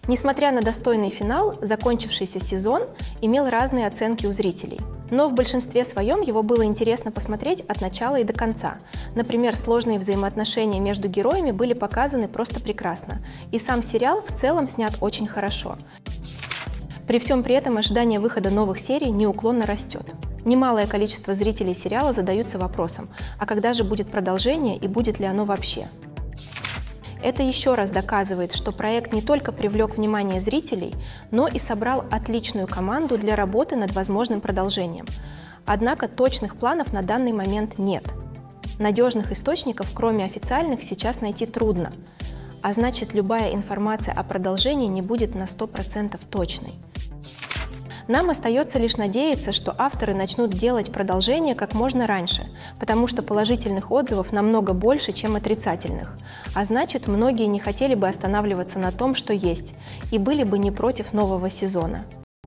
Несмотря на достойный финал, закончившийся сезон имел разные оценки у зрителей. Но в большинстве своем его было интересно посмотреть от начала и до конца. Например, сложные взаимоотношения между героями были показаны просто прекрасно. И сам сериал в целом снят очень хорошо. При всем при этом ожидание выхода новых серий неуклонно растет. Немалое количество зрителей сериала задаются вопросом, а когда же будет продолжение и будет ли оно вообще? Это еще раз доказывает, что проект не только привлек внимание зрителей, но и собрал отличную команду для работы над возможным продолжением. Однако точных планов на данный момент нет. Надежных источников, кроме официальных, сейчас найти трудно. А значит, любая информация о продолжении не будет на 100% точной. Нам остается лишь надеяться, что авторы начнут делать продолжение как можно раньше, потому что положительных отзывов намного больше, чем отрицательных. А значит, многие не хотели бы останавливаться на том, что есть, и были бы не против нового сезона.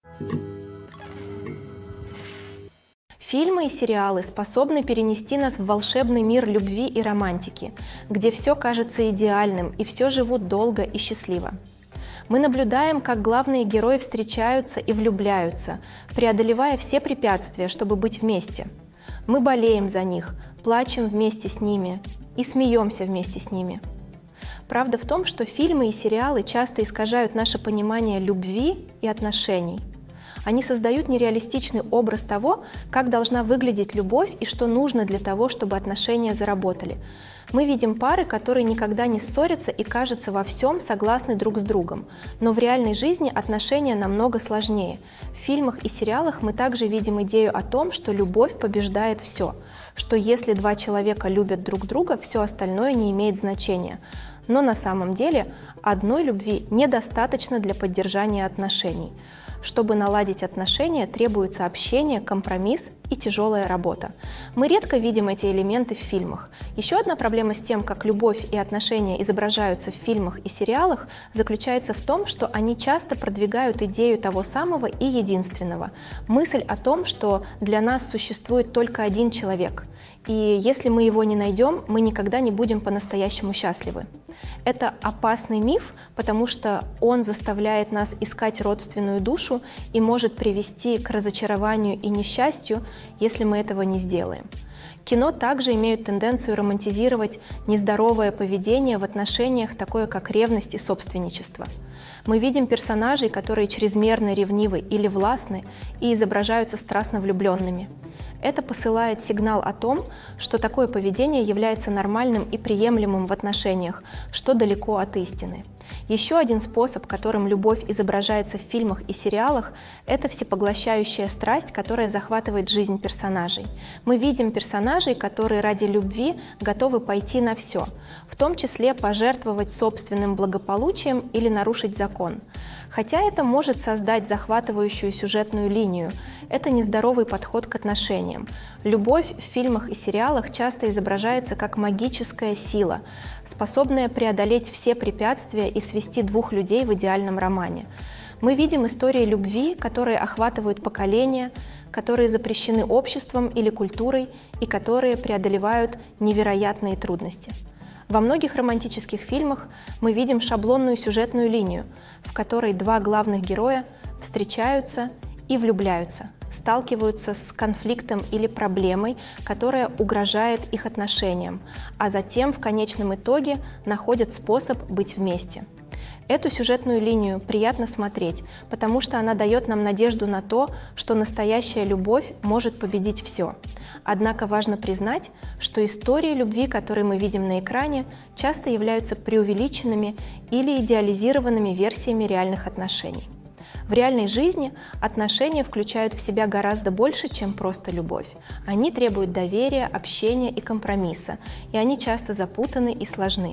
Фильмы и сериалы способны перенести нас в волшебный мир любви и романтики, где все кажется идеальным и все живут долго и счастливо. Мы наблюдаем, как главные герои встречаются и влюбляются, преодолевая все препятствия, чтобы быть вместе. Мы болеем за них, плачем вместе с ними и смеемся вместе с ними. Правда в том, что фильмы и сериалы часто искажают наше понимание любви и отношений. Они создают нереалистичный образ того, как должна выглядеть любовь и что нужно для того, чтобы отношения заработали. Мы видим пары, которые никогда не ссорятся и, кажется, во всем согласны друг с другом. Но в реальной жизни отношения намного сложнее. В фильмах и сериалах мы также видим идею о том, что любовь побеждает все, что если два человека любят друг друга, все остальное не имеет значения. Но на самом деле одной любви недостаточно для поддержания отношений. Чтобы наладить отношения, требуется общение, компромисс и тяжелая работа. Мы редко видим эти элементы в фильмах. Еще одна проблема с тем, как любовь и отношения изображаются в фильмах и сериалах, заключается в том, что они часто продвигают идею того самого и единственного. Мысль о том, что для нас существует только один человек, и если мы его не найдем, мы никогда не будем по-настоящему счастливы. Это опасный миф, потому что он заставляет нас искать родственную душу и может привести к разочарованию и несчастью, если мы этого не сделаем. Кино также имеют тенденцию романтизировать нездоровое поведение в отношениях, такое как ревность и собственничество. Мы видим персонажей, которые чрезмерно ревнивы или властны и изображаются страстно влюбленными. Это посылает сигнал о том, что такое поведение является нормальным и приемлемым в отношениях, что далеко от истины. Еще один способ, которым любовь изображается в фильмах и сериалах, это всепоглощающая страсть, которая захватывает жизнь персонажей. Мы видим персонажей, которые ради любви готовы пойти на все, в том числе пожертвовать собственным благополучием или нарушить закон. Хотя это может создать захватывающую сюжетную линию, это нездоровый подход к отношениям. Любовь в фильмах и сериалах часто изображается как магическая сила, способная преодолеть все препятствия и свести двух людей в идеальном романе. Мы видим истории любви, которые охватывают поколения, которые запрещены обществом или культурой и которые преодолевают невероятные трудности. Во многих романтических фильмах мы видим шаблонную сюжетную линию, в которой два главных героя встречаются и влюбляются, сталкиваются с конфликтом или проблемой, которая угрожает их отношениям, а затем в конечном итоге находят способ быть вместе. Эту сюжетную линию приятно смотреть, потому что она дает нам надежду на то, что настоящая любовь может победить все. Однако важно признать, что истории любви, которые мы видим на экране, часто являются преувеличенными или идеализированными версиями реальных отношений. В реальной жизни отношения включают в себя гораздо больше, чем просто любовь. Они требуют доверия, общения и компромисса, и они часто запутаны и сложны.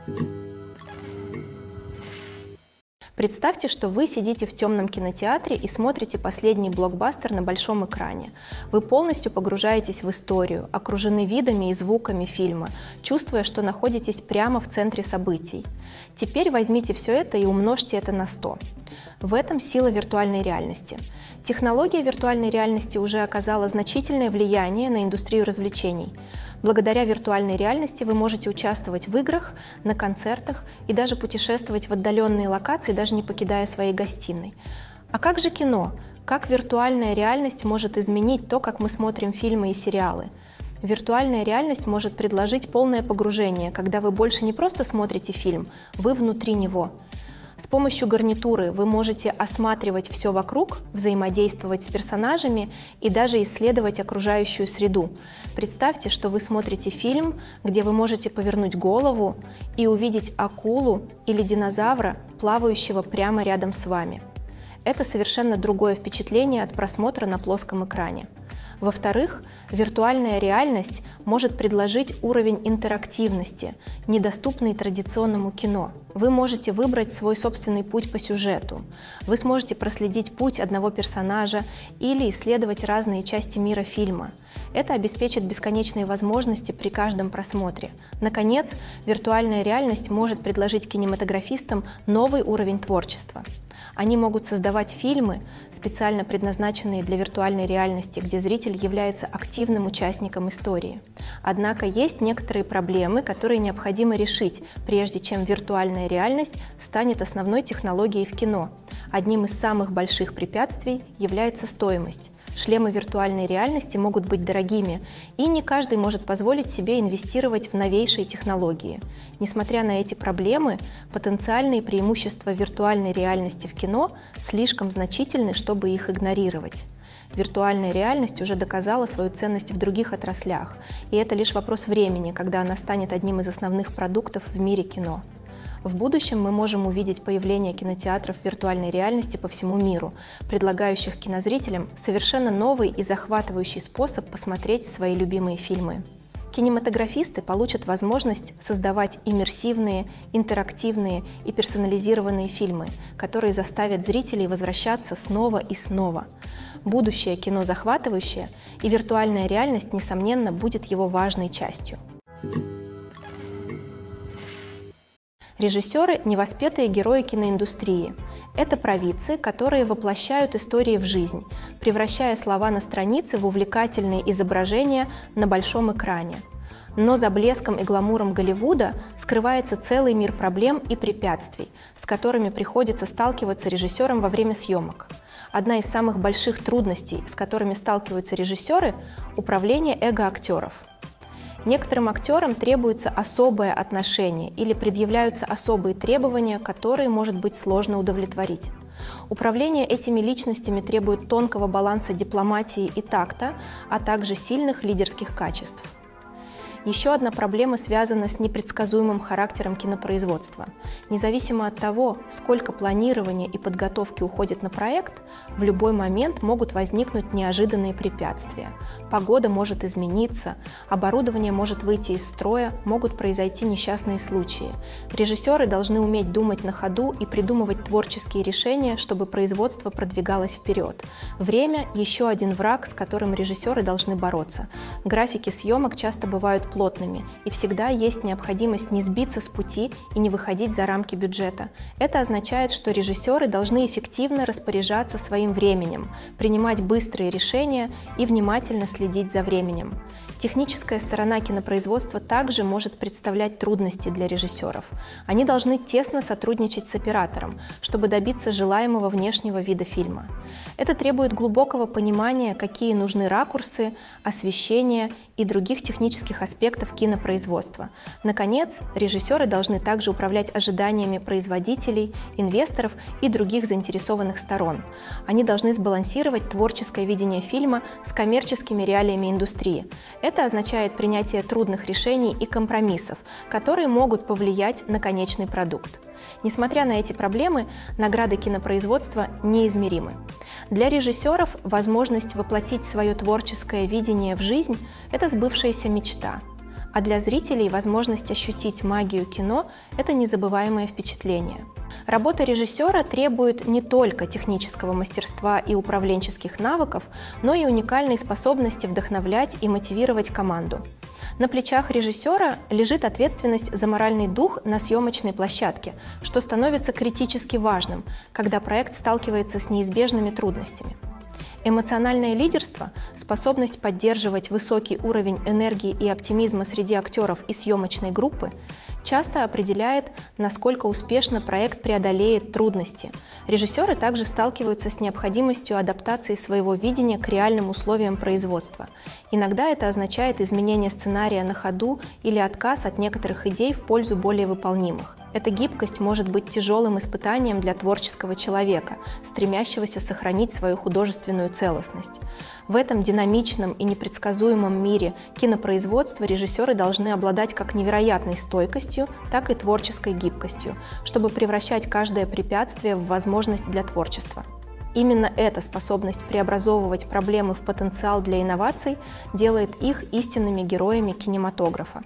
Представьте, что вы сидите в темном кинотеатре и смотрите последний блокбастер на большом экране. Вы полностью погружаетесь в историю, окружены видами и звуками фильма, чувствуя, что находитесь прямо в центре событий. Теперь возьмите все это и умножьте это на 100. В этом сила виртуальной реальности. Технология виртуальной реальности уже оказала значительное влияние на индустрию развлечений. Благодаря виртуальной реальности вы можете участвовать в играх, на концертах и даже путешествовать в отдаленные локации, даже не покидая своей гостиной. А как же кино? Как виртуальная реальность может изменить то, как мы смотрим фильмы и сериалы? Виртуальная реальность может предложить полное погружение, когда вы больше не просто смотрите фильм, вы внутри него. С помощью гарнитуры вы можете осматривать все вокруг, взаимодействовать с персонажами и даже исследовать окружающую среду. Представьте, что вы смотрите фильм, где вы можете повернуть голову и увидеть акулу или динозавра, плавающего прямо рядом с вами. Это совершенно другое впечатление от просмотра на плоском экране. Во-вторых, виртуальная реальность может предложить уровень интерактивности, недоступный традиционному кино. Вы можете выбрать свой собственный путь по сюжету. Вы сможете проследить путь одного персонажа или исследовать разные части мира фильма. Это обеспечит бесконечные возможности при каждом просмотре. Наконец, виртуальная реальность может предложить кинематографистам новый уровень творчества. Они могут создавать фильмы, специально предназначенные для виртуальной реальности, где зритель является активным участником истории. Однако есть некоторые проблемы, которые необходимо решить, прежде чем виртуальная реальность станет основной технологией в кино. Одним из самых больших препятствий является стоимость. Шлемы виртуальной реальности могут быть дорогими, и не каждый может позволить себе инвестировать в новейшие технологии. Несмотря на эти проблемы, потенциальные преимущества виртуальной реальности в кино слишком значительны, чтобы их игнорировать. Виртуальная реальность уже доказала свою ценность в других отраслях, и это лишь вопрос времени, когда она станет одним из основных продуктов в мире кино. В будущем мы можем увидеть появление кинотеатров виртуальной реальности по всему миру, предлагающих кинозрителям совершенно новый и захватывающий способ посмотреть свои любимые фильмы. Кинематографисты получат возможность создавать иммерсивные, интерактивные и персонализированные фильмы, которые заставят зрителей возвращаться снова и снова. Будущее кино захватывающее, и виртуальная реальность, несомненно, будет его важной частью. Режиссеры – невоспетые герои киноиндустрии. Это провидцы, которые воплощают истории в жизнь, превращая слова на странице в увлекательные изображения на большом экране. Но за блеском и гламуром Голливуда скрывается целый мир проблем и препятствий, с которыми приходится сталкиваться режиссерам во время съемок. Одна из самых больших трудностей, с которыми сталкиваются режиссеры – управление эго актеров. Некоторым актерам требуется особое отношение или предъявляются особые требования, которые может быть сложно удовлетворить. Управление этими личностями требует тонкого баланса дипломатии и такта, а также сильных лидерских качеств. Еще одна проблема связана с непредсказуемым характером кинопроизводства. Независимо от того, сколько планирования и подготовки уходит на проект, в любой момент могут возникнуть неожиданные препятствия. Погода может измениться, оборудование может выйти из строя, могут произойти несчастные случаи. Режиссеры должны уметь думать на ходу и придумывать творческие решения, чтобы производство продвигалось вперед. Время – еще один враг, с которым режиссеры должны бороться. Графики съемок часто бывают плотными, и всегда есть необходимость не сбиться с пути и не выходить за рамки бюджета. Это означает, что режиссеры должны эффективно распоряжаться своим временем, принимать быстрые решения и внимательно следить за временем. Техническая сторона кинопроизводства также может представлять трудности для режиссеров. Они должны тесно сотрудничать с оператором, чтобы добиться желаемого внешнего вида фильма. Это требует глубокого понимания, какие нужны ракурсы, освещение и других технических аспектов кинопроизводства. Наконец, режиссеры должны также управлять ожиданиями производителей, инвесторов и других заинтересованных сторон. Они должны сбалансировать творческое видение фильма с коммерческими реалиями индустрии. Это означает принятие трудных решений и компромиссов, которые могут повлиять на конечный продукт. Несмотря на эти проблемы, награды кинопроизводства неизмеримы. Для режиссеров возможность воплотить свое творческое видение в жизнь – это сбывшаяся мечта. А для зрителей возможность ощутить магию кино – это незабываемое впечатление. Работа режиссера требует не только технического мастерства и управленческих навыков, но и уникальной способности вдохновлять и мотивировать команду. На плечах режиссера лежит ответственность за моральный дух на съемочной площадке, что становится критически важным, когда проект сталкивается с неизбежными трудностями. Эмоциональное лидерство, способность поддерживать высокий уровень энергии и оптимизма среди актеров и съемочной группы, часто определяет, насколько успешно проект преодолеет трудности. Режиссеры также сталкиваются с необходимостью адаптации своего видения к реальным условиям производства. Иногда это означает изменение сценария на ходу или отказ от некоторых идей в пользу более выполнимых. Эта гибкость может быть тяжелым испытанием для творческого человека, стремящегося сохранить свою художественную целостность. В этом динамичном и непредсказуемом мире кинопроизводства режиссеры должны обладать как невероятной стойкостью, так и творческой гибкостью, чтобы превращать каждое препятствие в возможность для творчества. Именно эта способность преобразовывать проблемы в потенциал для инноваций делает их истинными героями кинематографа.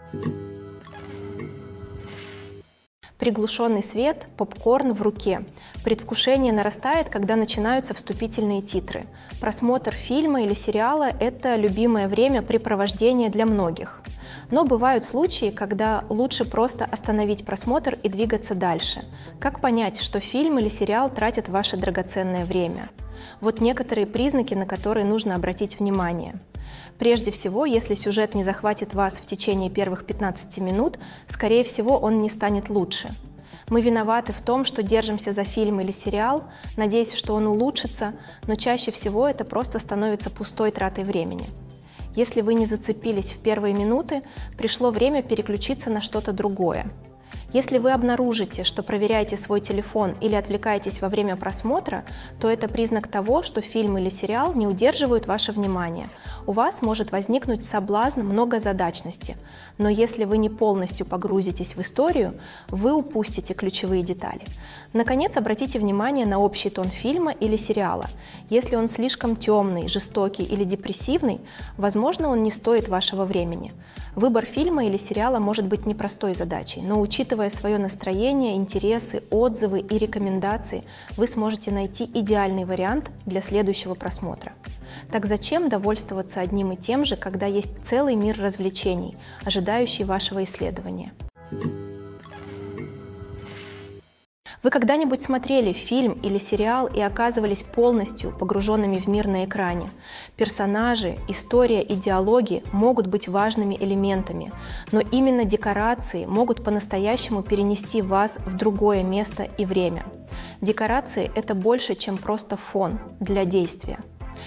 Приглушенный свет, попкорн в руке. Предвкушение нарастает, когда начинаются вступительные титры. Просмотр фильма или сериала – это любимое времяпрепровождение для многих. Но бывают случаи, когда лучше просто остановить просмотр и двигаться дальше. Как понять, что фильм или сериал тратят ваше драгоценное время? Вот некоторые признаки, на которые нужно обратить внимание. Прежде всего, если сюжет не захватит вас в течение первых 15 минут, скорее всего, он не станет лучше. Мы виноваты в том, что держимся за фильм или сериал, надеясь, что он улучшится, но чаще всего это просто становится пустой тратой времени. Если вы не зацепились в первые минуты, пришло время переключиться на что-то другое. Если вы обнаружите, что проверяете свой телефон или отвлекаетесь во время просмотра, то это признак того, что фильм или сериал не удерживают ваше внимание. У вас может возникнуть соблазн многозадачности, но если вы не полностью погрузитесь в историю, вы упустите ключевые детали. Наконец, обратите внимание на общий тон фильма или сериала. Если он слишком темный, жестокий или депрессивный, возможно, он не стоит вашего времени. Выбор фильма или сериала может быть непростой задачей, но учитывая свое настроение, интересы, отзывы и рекомендации, вы сможете найти идеальный вариант для следующего просмотра. Так зачем довольствоваться одним и тем же, когда есть целый мир развлечений, ожидающий вашего исследования? Вы когда-нибудь смотрели фильм или сериал и оказывались полностью погруженными в мир на экране? Персонажи, история и диалоги могут быть важными элементами, но именно декорации могут по-настоящему перенести вас в другое место и время. Декорации – это больше, чем просто фон для действия.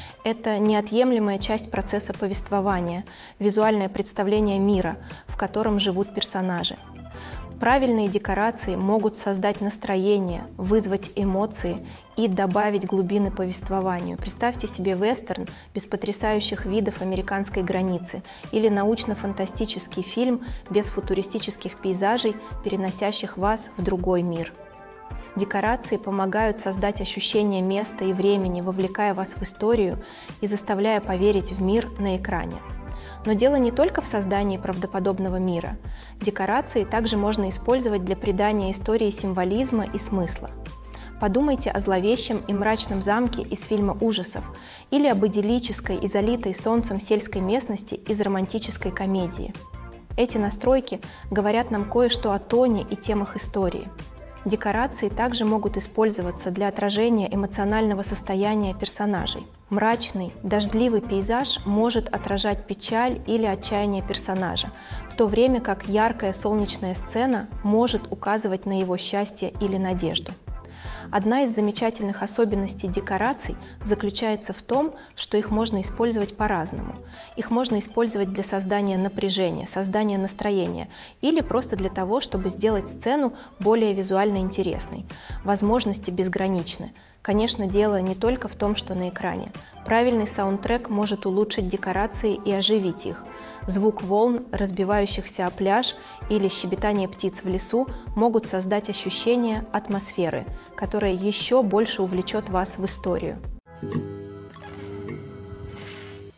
Это неотъемлемая часть процесса повествования, визуальное представление мира, в котором живут персонажи. Правильные декорации могут создать настроение, вызвать эмоции и добавить глубины повествованию. Представьте себе вестерн без потрясающих видов американской границы или научно-фантастический фильм без футуристических пейзажей, переносящих вас в другой мир. Декорации помогают создать ощущение места и времени, вовлекая вас в историю и заставляя поверить в мир на экране. Но дело не только в создании правдоподобного мира. Декорации также можно использовать для придания истории символизма и смысла. Подумайте о зловещем и мрачном замке из фильма ужасов или об идиллической и залитой солнцем сельской местности из романтической комедии. Эти настройки говорят нам кое-что о тоне и темах истории. Декорации также могут использоваться для отражения эмоционального состояния персонажей. Мрачный, дождливый пейзаж может отражать печаль или отчаяние персонажа, в то время как яркая солнечная сцена может указывать на его счастье или надежду. Одна из замечательных особенностей декораций заключается в том, что их можно использовать по-разному. Их можно использовать для создания напряжения, создания настроения или просто для того, чтобы сделать сцену более визуально интересной. Возможности безграничны. Конечно, дело не только в том, что на экране. Правильный саундтрек может улучшить декорации и оживить их. Звук волн, разбивающихся о пляж, или щебетание птиц в лесу могут создать ощущение атмосферы, которое еще больше увлечет вас в историю.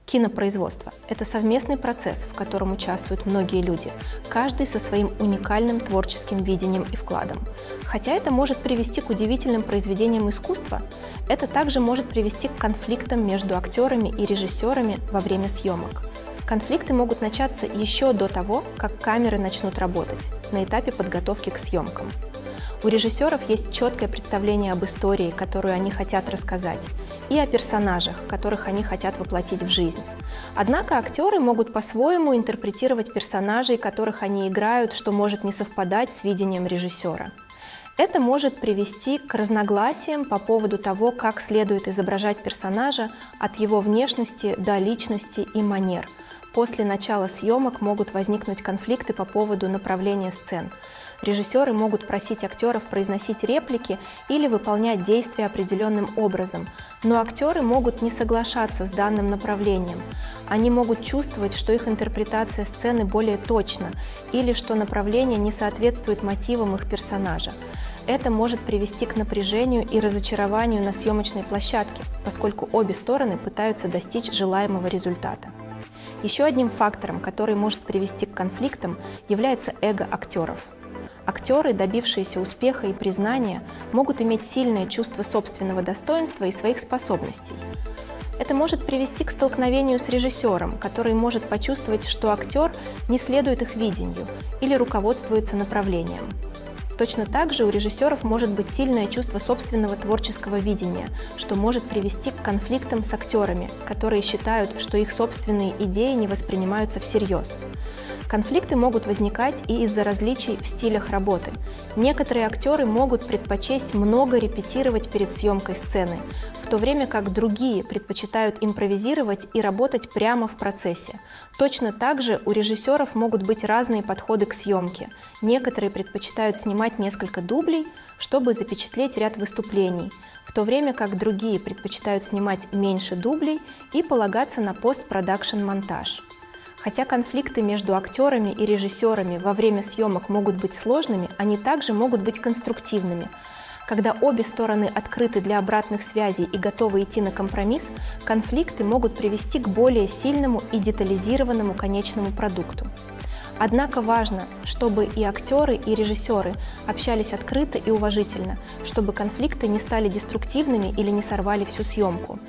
Кинопроизводство – это совместный процесс, в котором участвуют многие люди, каждый со своим уникальным творческим видением и вкладом. Хотя это может привести к удивительным произведениям искусства, это также может привести к конфликтам между актерами и режиссерами во время съемок. Конфликты могут начаться еще до того, как камеры начнут работать, на этапе подготовки к съемкам. У режиссеров есть четкое представление об истории, которую они хотят рассказать, и о персонажах, которых они хотят воплотить в жизнь. Однако актеры могут по-своему интерпретировать персонажей, которых они играют, что может не совпадать с видением режиссера. Это может привести к разногласиям по поводу того, как следует изображать персонажа от его внешности до личности и манер. После начала съемок могут возникнуть конфликты по поводу направления сцен. Режиссеры могут просить актеров произносить реплики или выполнять действия определенным образом, но актеры могут не соглашаться с данным направлением. Они могут чувствовать, что их интерпретация сцены более точна или что направление не соответствует мотивам их персонажа. Это может привести к напряжению и разочарованию на съемочной площадке, поскольку обе стороны пытаются достичь желаемого результата. Еще одним фактором, который может привести к конфликтам, является эго актеров. Актеры, добившиеся успеха и признания, могут иметь сильное чувство собственного достоинства и своих способностей. Это может привести к столкновению с режиссером, который может почувствовать, что актер не следует их видению или руководствуется направлением. Точно так же у режиссеров может быть сильное чувство собственного творческого видения, что может привести к конфликтам с актерами, которые считают, что их собственные идеи не воспринимаются всерьез. Конфликты могут возникать и из-за различий в стилях работы. Некоторые актеры могут предпочесть много репетировать перед съемкой сцены, в то время как другие предпочитают импровизировать и работать прямо в процессе. Точно так же у режиссеров могут быть разные подходы к съемке. Некоторые предпочитают снимать несколько дублей, чтобы запечатлеть ряд выступлений, в то время как другие предпочитают снимать меньше дублей и полагаться на постпродакшн-монтаж. Хотя конфликты между актерами и режиссерами во время съемок могут быть сложными, они также могут быть конструктивными. Когда обе стороны открыты для обратных связей и готовы идти на компромисс, конфликты могут привести к более сильному и детализированному конечному продукту. Однако важно, чтобы и актеры, и режиссеры общались открыто и уважительно, чтобы конфликты не стали деструктивными или не сорвали всю съемку.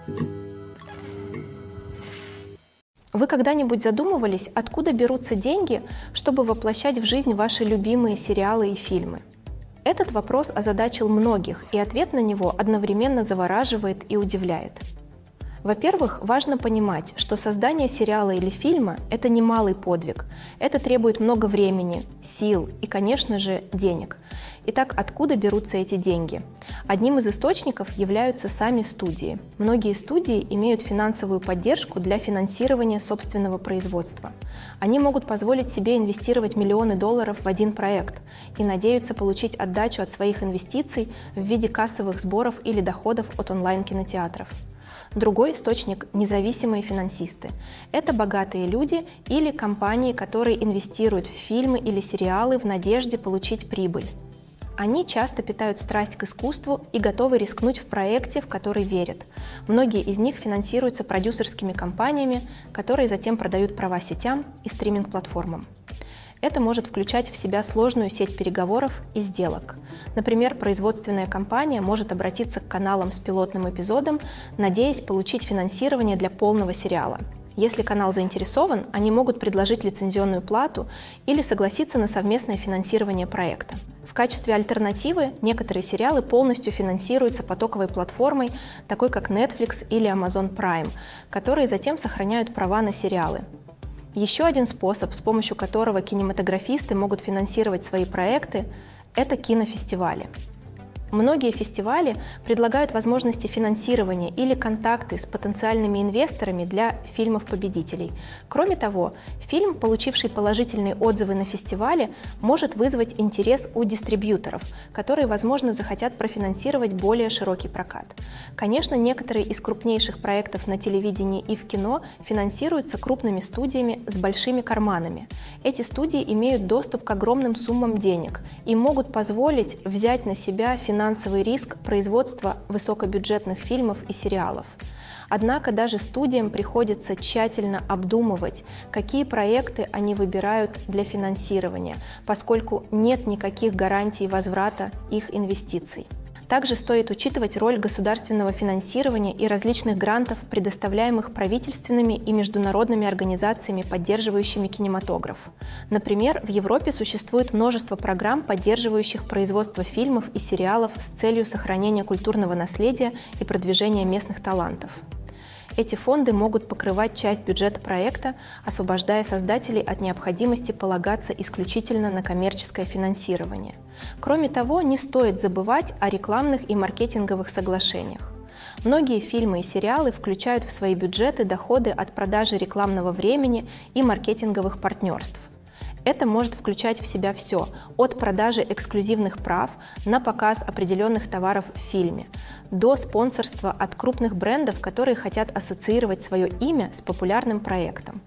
Вы когда-нибудь задумывались, откуда берутся деньги, чтобы воплощать в жизнь ваши любимые сериалы и фильмы? Этот вопрос озадачил многих, и ответ на него одновременно завораживает и удивляет. Во-первых, важно понимать, что создание сериала или фильма – это немалый подвиг. Это требует много времени, сил и, конечно же, денег. Итак, откуда берутся эти деньги? Одним из источников являются сами студии. Многие студии имеют финансовую поддержку для финансирования собственного производства. Они могут позволить себе инвестировать миллионы долларов в один проект и надеются получить отдачу от своих инвестиций в виде кассовых сборов или доходов от онлайн-кинотеатров. Другой источник – независимые финансисты. Это богатые люди или компании, которые инвестируют в фильмы или сериалы в надежде получить прибыль. Они часто питают страсть к искусству и готовы рискнуть в проекте, в который верят. Многие из них финансируются продюсерскими компаниями, которые затем продают права сетям и стриминг-платформам. Это может включать в себя сложную сеть переговоров и сделок. Например, производственная компания может обратиться к каналам с пилотным эпизодом, надеясь получить финансирование для полного сериала. Если канал заинтересован, они могут предложить лицензионную плату или согласиться на совместное финансирование проекта. В качестве альтернативы некоторые сериалы полностью финансируются потоковой платформой, такой как Netflix или Amazon Prime, которые затем сохраняют права на сериалы. Еще один способ, с помощью которого кинематографисты могут финансировать свои проекты, это кинофестивали. Многие фестивали предлагают возможности финансирования или контакты с потенциальными инвесторами для фильмов-победителей. Кроме того, фильм, получивший положительные отзывы на фестивале, может вызвать интерес у дистрибьюторов, которые, возможно, захотят профинансировать более широкий прокат. Конечно, некоторые из крупнейших проектов на телевидении и в кино финансируются крупными студиями с большими карманами. Эти студии имеют доступ к огромным суммам денег и могут позволить взять на себя финансовый риск производства высокобюджетных фильмов и сериалов. Однако даже студиям приходится тщательно обдумывать, какие проекты они выбирают для финансирования, поскольку нет никаких гарантий возврата их инвестиций. Также стоит учитывать роль государственного финансирования и различных грантов, предоставляемых правительственными и международными организациями, поддерживающими кинематограф. Например, в Европе существует множество программ, поддерживающих производство фильмов и сериалов с целью сохранения культурного наследия и продвижения местных талантов. Эти фонды могут покрывать часть бюджета проекта, освобождая создателей от необходимости полагаться исключительно на коммерческое финансирование. Кроме того, не стоит забывать о рекламных и маркетинговых соглашениях. Многие фильмы и сериалы включают в свои бюджеты доходы от продажи рекламного времени и маркетинговых партнерств. Это может включать в себя все, от продажи эксклюзивных прав на показ определенных товаров в фильме, до спонсорства от крупных брендов, которые хотят ассоциировать свое имя с популярным проектом.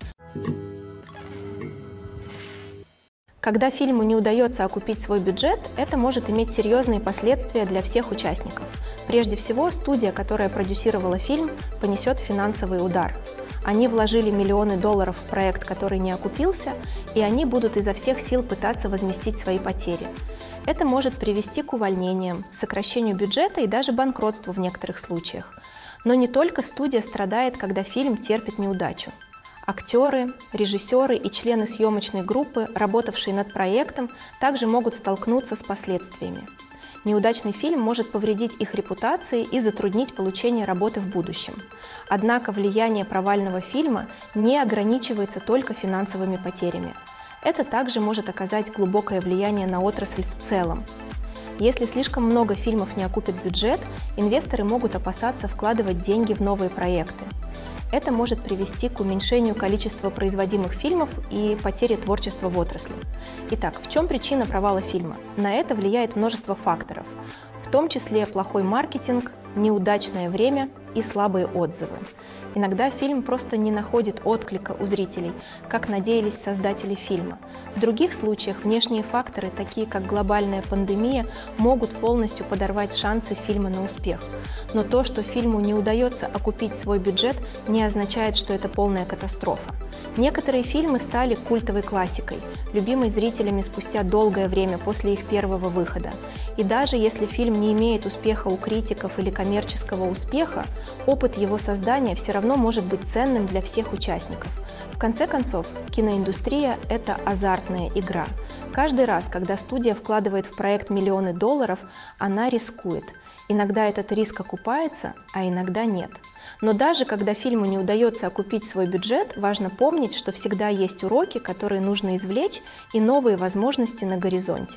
Когда фильму не удается окупить свой бюджет, это может иметь серьезные последствия для всех участников. Прежде всего, студия, которая продюсировала фильм, понесет финансовый удар. Они вложили миллионы долларов в проект, который не окупился, и они будут изо всех сил пытаться возместить свои потери. Это может привести к увольнениям, сокращению бюджета и даже банкротству в некоторых случаях. Но не только студия страдает, когда фильм терпит неудачу. Актеры, режиссеры и члены съемочной группы, работавшие над проектом, также могут столкнуться с последствиями. Неудачный фильм может повредить их репутации и затруднить получение работы в будущем. Однако влияние провального фильма не ограничивается только финансовыми потерями. Это также может оказать глубокое влияние на отрасль в целом. Если слишком много фильмов не окупит бюджет, инвесторы могут опасаться вкладывать деньги в новые проекты. Это может привести к уменьшению количества производимых фильмов и потере творчества в отрасли. Итак, в чем причина провала фильма? На это влияет множество факторов, в том числе плохой маркетинг, неудачное время и слабые отзывы. Иногда фильм просто не находит отклика у зрителей, как надеялись создатели фильма. В других случаях внешние факторы, такие как глобальная пандемия, могут полностью подорвать шансы фильма на успех. Но то, что фильму не удается окупить свой бюджет, не означает, что это полная катастрофа. Некоторые фильмы стали культовой классикой, любимой зрителями спустя долгое время после их первого выхода. И даже если фильм не имеет успеха у критиков или коммерческого успеха, опыт его создания все равно может быть ценным для всех участников. В конце концов, киноиндустрия – это азартная игра. Каждый раз, когда студия вкладывает в проект миллионы долларов, она рискует. Иногда этот риск окупается, а иногда нет. Но даже когда фильму не удается окупить свой бюджет, важно помнить, что всегда есть уроки, которые нужно извлечь, и новые возможности на горизонте.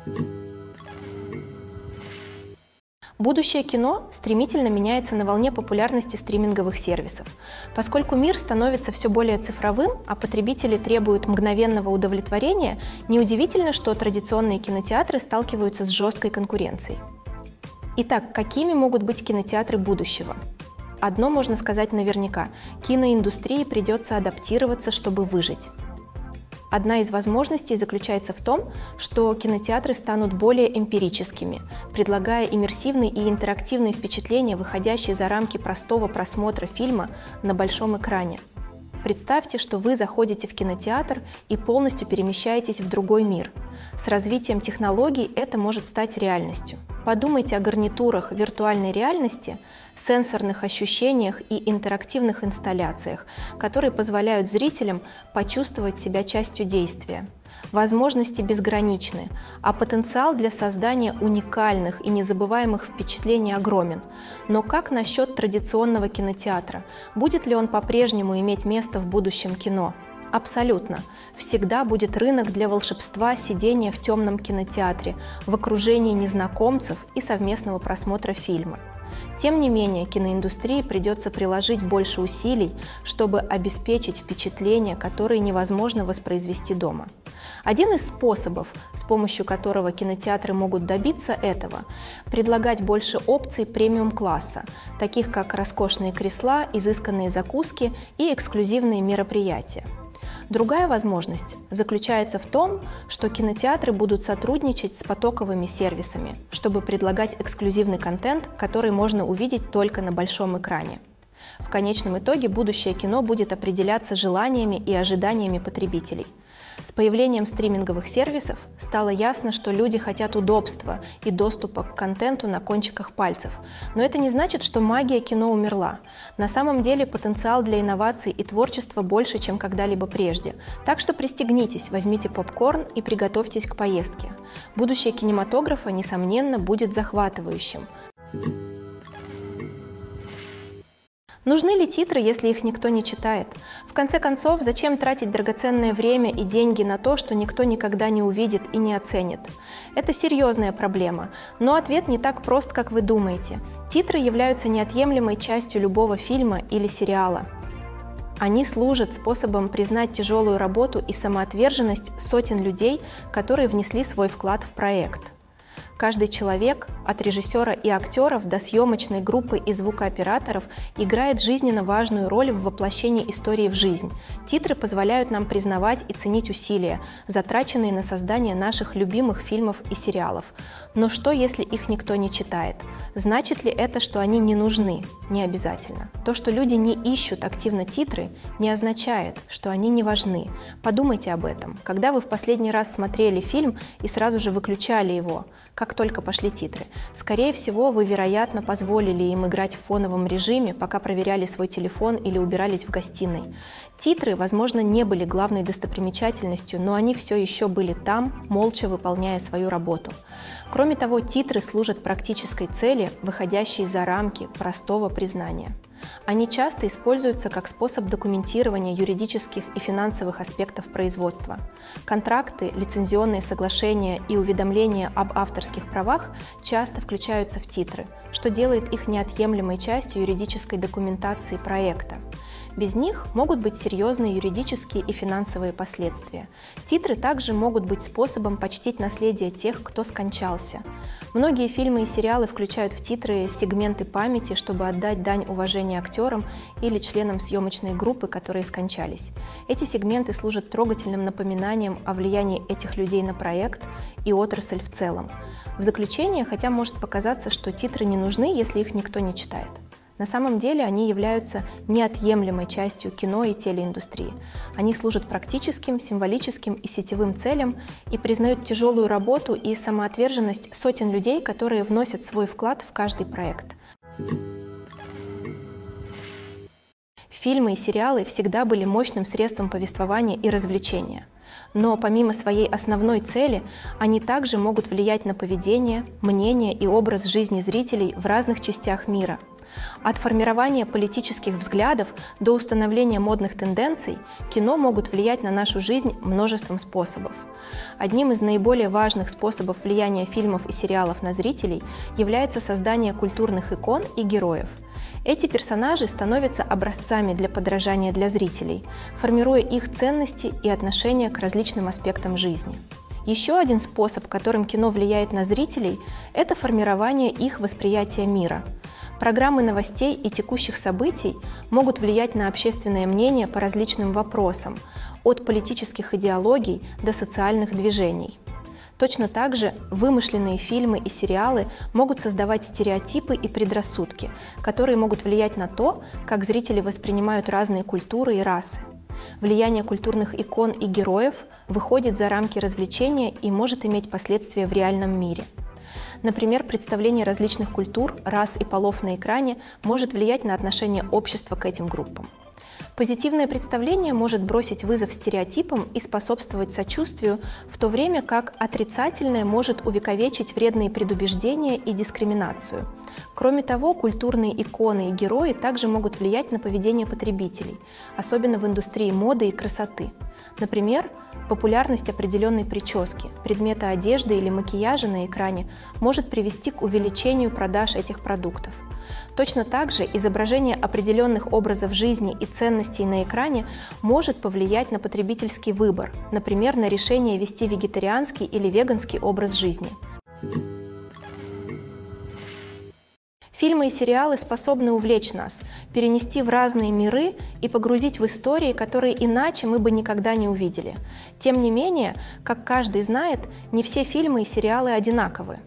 Будущее кино стремительно меняется на волне популярности стриминговых сервисов. Поскольку мир становится все более цифровым, а потребители требуют мгновенного удовлетворения, неудивительно, что традиционные кинотеатры сталкиваются с жесткой конкуренцией. Итак, какими могут быть кинотеатры будущего? Одно можно сказать наверняка – киноиндустрии придется адаптироваться, чтобы выжить. Одна из возможностей заключается в том, что кинотеатры станут более эмпирическими, предлагая иммерсивные и интерактивные впечатления, выходящие за рамки простого просмотра фильма на большом экране. Представьте, что вы заходите в кинотеатр и полностью перемещаетесь в другой мир. С развитием технологий это может стать реальностью. Подумайте о гарнитурах виртуальной реальности, сенсорных ощущениях и интерактивных инсталляциях, которые позволяют зрителям почувствовать себя частью действия. Возможности безграничны, а потенциал для создания уникальных и незабываемых впечатлений огромен. Но как насчет традиционного кинотеатра? Будет ли он по-прежнему иметь место в будущем кино? Абсолютно. Всегда будет рынок для волшебства сидения в темном кинотеатре, в окружении незнакомцев и совместного просмотра фильма. Тем не менее, киноиндустрии придется приложить больше усилий, чтобы обеспечить впечатления, которые невозможно воспроизвести дома. Один из способов, с помощью которого кинотеатры могут добиться этого, предлагать больше опций премиум-класса, таких как роскошные кресла, изысканные закуски и эксклюзивные мероприятия. Другая возможность заключается в том, что кинотеатры будут сотрудничать с потоковыми сервисами, чтобы предлагать эксклюзивный контент, который можно увидеть только на большом экране. В конечном итоге будущее кино будет определяться желаниями и ожиданиями потребителей. С появлением стриминговых сервисов стало ясно, что люди хотят удобства и доступа к контенту на кончиках пальцев. Но это не значит, что магия кино умерла. На самом деле потенциал для инноваций и творчества больше, чем когда-либо прежде. Так что пристегнитесь, возьмите попкорн и приготовьтесь к поездке. Будущее кинематографа, несомненно, будет захватывающим. Нужны ли титры, если их никто не читает? В конце концов, зачем тратить драгоценное время и деньги на то, что никто никогда не увидит и не оценит? Это серьезная проблема, но ответ не так прост, как вы думаете. Титры являются неотъемлемой частью любого фильма или сериала. Они служат способом признать тяжелую работу и самоотверженность сотен людей, которые внесли свой вклад в проект. Каждый человек, от режиссера и актеров до съемочной группы и звукооператоров, играет жизненно важную роль в воплощении истории в жизнь. Титры позволяют нам признавать и ценить усилия, затраченные на создание наших любимых фильмов и сериалов. Но что, если их никто не читает? Значит ли это, что они не нужны? Не обязательно. То, что люди не ищут активно титры, не означает, что они не важны. Подумайте об этом. Когда вы в последний раз смотрели фильм и сразу же выключали его, как только пошли титры? Скорее всего, вы, вероятно, позволили им играть в фоновом режиме, пока проверяли свой телефон или убирались в гостиной. Титры, возможно, не были главной достопримечательностью, но они все еще были там, молча выполняя свою работу. Кроме того, титры служат практической цели, выходящей за рамки простого признания. Они часто используются как способ документирования юридических и финансовых аспектов производства. Контракты, лицензионные соглашения и уведомления об авторских правах часто включаются в титры, что делает их неотъемлемой частью юридической документации проекта. Без них могут быть серьезные юридические и финансовые последствия. Титры также могут быть способом почтить наследие тех, кто скончался. Многие фильмы и сериалы включают в титры сегменты памяти, чтобы отдать дань уважения актерам или членам съемочной группы, которые скончались. Эти сегменты служат трогательным напоминанием о влиянии этих людей на проект и отрасль в целом. В заключение, хотя может показаться, что титры не нужны, если их никто не читает. На самом деле они являются неотъемлемой частью кино и телеиндустрии. Они служат практическим, символическим и сетевым целям и признают тяжелую работу и самоотверженность сотен людей, которые вносят свой вклад в каждый проект. Фильмы и сериалы всегда были мощным средством повествования и развлечения. Но помимо своей основной цели, они также могут влиять на поведение, мнение и образ жизни зрителей в разных частях мира. От формирования политических взглядов до установления модных тенденций кино могут влиять на нашу жизнь множеством способов. Одним из наиболее важных способов влияния фильмов и сериалов на зрителей является создание культурных икон и героев. Эти персонажи становятся образцами для подражания для зрителей, формируя их ценности и отношения к различным аспектам жизни. Еще один способ, которым кино влияет на зрителей, это формирование их восприятия мира. Программы новостей и текущих событий могут влиять на общественное мнение по различным вопросам, от политических идеологий до социальных движений. Точно так же вымышленные фильмы и сериалы могут создавать стереотипы и предрассудки, которые могут влиять на то, как зрители воспринимают разные культуры и расы. Влияние культурных икон и героев выходит за рамки развлечения и может иметь последствия в реальном мире. Например, представление различных культур, рас и полов на экране может влиять на отношение общества к этим группам. Позитивное представление может бросить вызов стереотипам и способствовать сочувствию, в то время как отрицательное может увековечить вредные предубеждения и дискриминацию. Кроме того, культурные иконы и герои также могут влиять на поведение потребителей, особенно в индустрии моды и красоты. Например, популярность определенной прически, предмета одежды или макияжа на экране может привести к увеличению продаж этих продуктов. Точно так же изображение определенных образов жизни и ценностей на экране может повлиять на потребительский выбор, например, на решение вести вегетарианский или веганский образ жизни. Фильмы и сериалы способны увлечь нас, перенести в разные миры и погрузить в истории, которые иначе мы бы никогда не увидели. Тем не менее, как каждый знает, не все фильмы и сериалы одинаковы.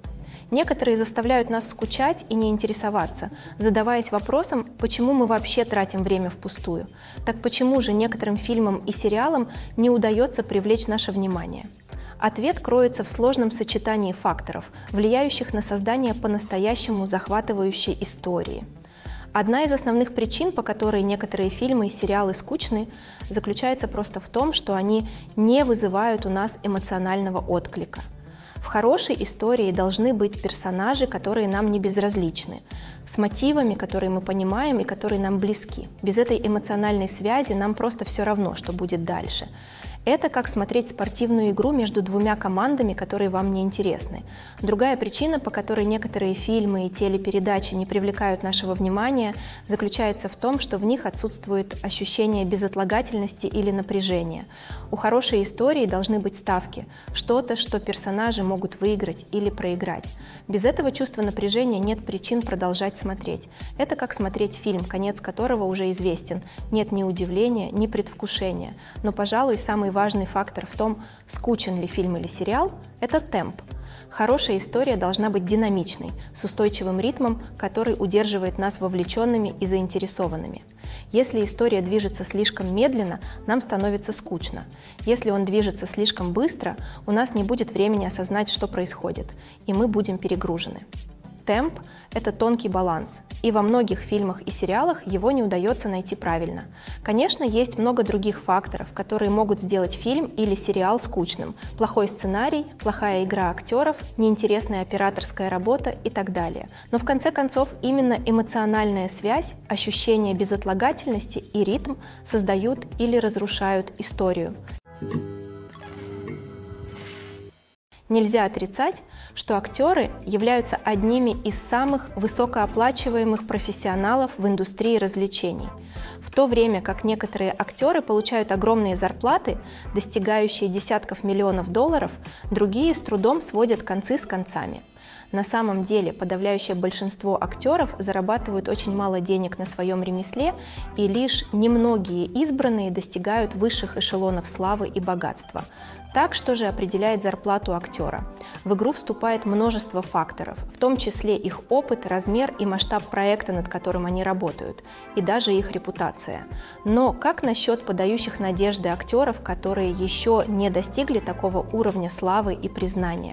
Некоторые заставляют нас скучать и не интересоваться, задаваясь вопросом, почему мы вообще тратим время впустую. Так почему же некоторым фильмам и сериалам не удается привлечь наше внимание? Ответ кроется в сложном сочетании факторов, влияющих на создание по-настоящему захватывающей истории. Одна из основных причин, по которой некоторые фильмы и сериалы скучны, заключается просто в том, что они не вызывают у нас эмоционального отклика. В хорошей истории должны быть персонажи, которые нам не безразличны, с мотивами, которые мы понимаем и которые нам близки. Без этой эмоциональной связи нам просто все равно, что будет дальше. Это как смотреть спортивную игру между двумя командами, которые вам не интересны. Другая причина, по которой некоторые фильмы и телепередачи не привлекают нашего внимания, заключается в том, что в них отсутствует ощущение безотлагательности или напряжения. У хорошей истории должны быть ставки, что-то, что персонажи могут выиграть или проиграть. Без этого чувства напряжения нет причин продолжать смотреть. Это как смотреть фильм, конец которого уже известен. Нет ни удивления, ни предвкушения. Но, пожалуй, самый важный фактор в том, скучен ли фильм или сериал, это темп. Хорошая история должна быть динамичной, с устойчивым ритмом, который удерживает нас вовлеченными и заинтересованными. Если история движется слишком медленно, нам становится скучно. Если он движется слишком быстро, у нас не будет времени осознать, что происходит, и мы будем перегружены. Темп – это тонкий баланс, и во многих фильмах и сериалах его не удается найти правильно. Конечно, есть много других факторов, которые могут сделать фильм или сериал скучным. Плохой сценарий, плохая игра актеров, неинтересная операторская работа и так далее. Но в конце концов именно эмоциональная связь, ощущение безотлагательности и ритм создают или разрушают историю. Нельзя отрицать, что актеры являются одними из самых высокооплачиваемых профессионалов в индустрии развлечений. В то время как некоторые актеры получают огромные зарплаты, достигающие десятков миллионов долларов, другие с трудом сводят концы с концами. На самом деле подавляющее большинство актеров зарабатывают очень мало денег на своем ремесле, и лишь немногие избранные достигают высших эшелонов славы и богатства. Так, что же определяет зарплату актера? В игру вступает множество факторов, в том числе их опыт, размер и масштаб проекта, над которым они работают, и даже их репутация. Но как насчет подающих надежды актеров, которые еще не достигли такого уровня славы и признания?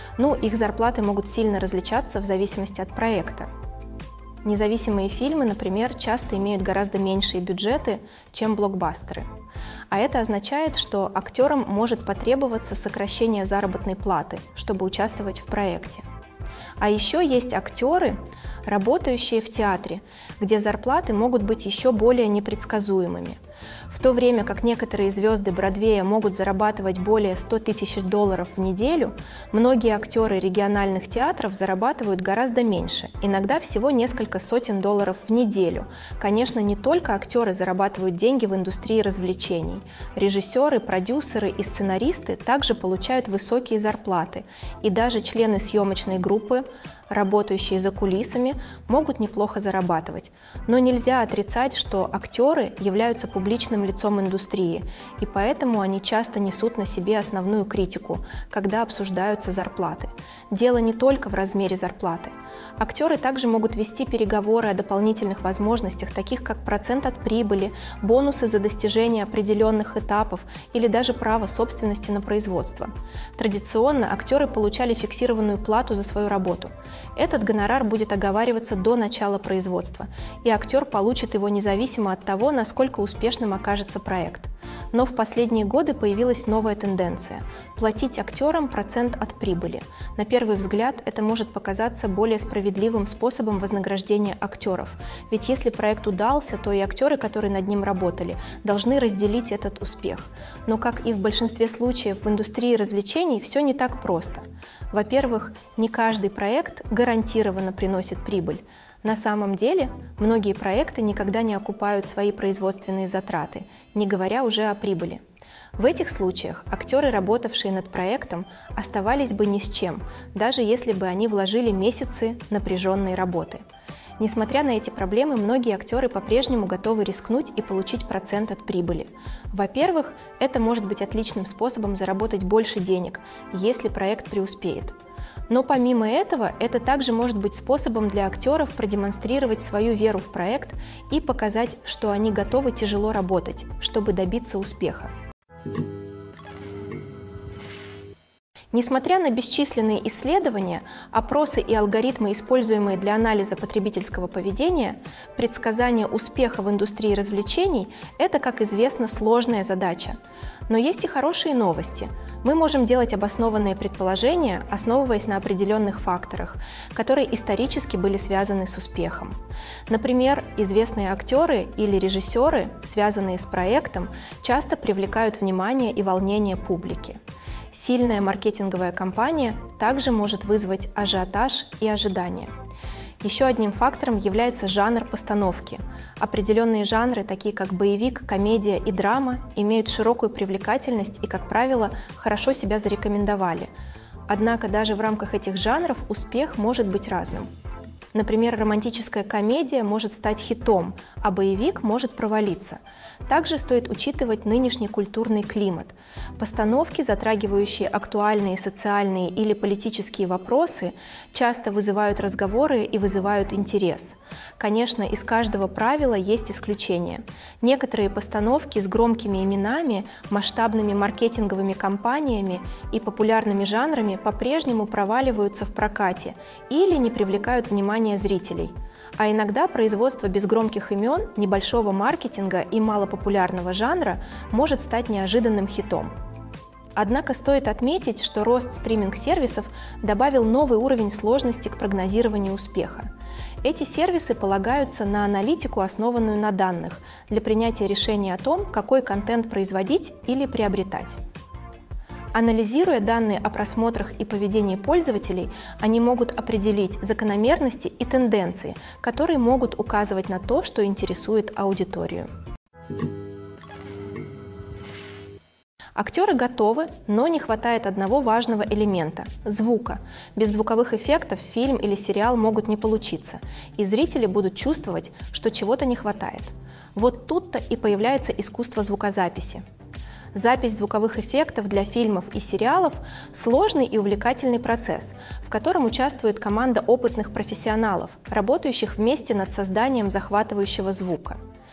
Их зарплаты могут сильно различаться в зависимости от проекта. Независимые фильмы, например, часто имеют гораздо меньшие бюджеты, чем блокбастеры. А это означает, что актерам может потребоваться сокращение заработной платы, чтобы участвовать в проекте. А еще есть актеры, работающие в театре, где зарплаты могут быть еще более непредсказуемыми. В то время как некоторые звезды Бродвея могут зарабатывать более 100 тысяч долларов в неделю, многие актеры региональных театров зарабатывают гораздо меньше, иногда всего несколько сотен долларов в неделю. Конечно, не только актеры зарабатывают деньги в индустрии развлечений. Режиссеры, продюсеры и сценаристы также получают высокие зарплаты, и даже члены съемочной группы, работающие за кулисами, могут неплохо зарабатывать. Но нельзя отрицать, что актеры являются публичным лицом индустрии, и поэтому они часто несут на себе основную критику, когда обсуждаются зарплаты. Дело не только в размере зарплаты. Актеры также могут вести переговоры о дополнительных возможностях, таких как процент от прибыли, бонусы за достижение определенных этапов или даже право собственности на производство. Традиционно актеры получали фиксированную плату за свою работу. Этот гонорар будет оговариваться до начала производства, и актер получит его независимо от того, насколько успешным окажется проект. Но в последние годы появилась новая тенденция – платить актерам процент от прибыли. На первый взгляд это может показаться более справедливым способом вознаграждения актеров, ведь если проект удался, то и актеры, которые над ним работали, должны разделить этот успех. Но, как и в большинстве случаев в индустрии развлечений, все не так просто. Во-первых, не каждый проект гарантированно приносит прибыль. На самом деле, многие проекты никогда не окупают свои производственные затраты, не говоря уже о прибыли. В этих случаях актеры, работавшие над проектом, оставались бы ни с чем, даже если бы они вложили месяцы напряженной работы. Несмотря на эти проблемы, многие актеры по-прежнему готовы рискнуть и получить процент от прибыли. Во-первых, это может быть отличным способом заработать больше денег, если проект преуспеет. Но помимо этого, это также может быть способом для актеров продемонстрировать свою веру в проект и показать, что они готовы тяжело работать, чтобы добиться успеха. Несмотря на бесчисленные исследования, опросы и алгоритмы, используемые для анализа потребительского поведения, предсказание успеха в индустрии развлечений – это, как известно, сложная задача. Но есть и хорошие новости. Мы можем делать обоснованные предположения, основываясь на определенных факторах, которые исторически были связаны с успехом. Например, известные актеры или режиссеры, связанные с проектом, часто привлекают внимание и волнение публики. Сильная маркетинговая кампания также может вызвать ажиотаж и ожидания. Еще одним фактором является жанр постановки. Определенные жанры, такие как боевик, комедия и драма, имеют широкую привлекательность и, как правило, хорошо себя зарекомендовали. Однако даже в рамках этих жанров успех может быть разным. Например, романтическая комедия может стать хитом, а боевик может провалиться. Также стоит учитывать нынешний культурный климат. Постановки, затрагивающие актуальные социальные или политические вопросы, часто вызывают разговоры и вызывают интерес. Конечно, из каждого правила есть исключения. Некоторые постановки с громкими именами, масштабными маркетинговыми кампаниями и популярными жанрами по-прежнему проваливаются в прокате или не привлекают внимания зрителей. А иногда производство без громких имен, небольшого маркетинга и малопопулярного жанра может стать неожиданным хитом. Однако стоит отметить, что рост стриминг-сервисов добавил новый уровень сложности к прогнозированию успеха. Эти сервисы полагаются на аналитику, основанную на данных, для принятия решения о том, какой контент производить или приобретать. Анализируя данные о просмотрах и поведении пользователей, они могут определить закономерности и тенденции, которые могут указывать на то, что интересует аудиторию. Актеры готовы, но не хватает одного важного элемента – звука. Без звуковых эффектов фильм или сериал могут не получиться, и зрители будут чувствовать, что чего-то не хватает. Вот тут-то и появляется искусство звукозаписи. Запись звуковых эффектов для фильмов и сериалов – сложный и увлекательный процесс, в котором участвует команда опытных профессионалов, работающих вместе над созданием захватывающего звука.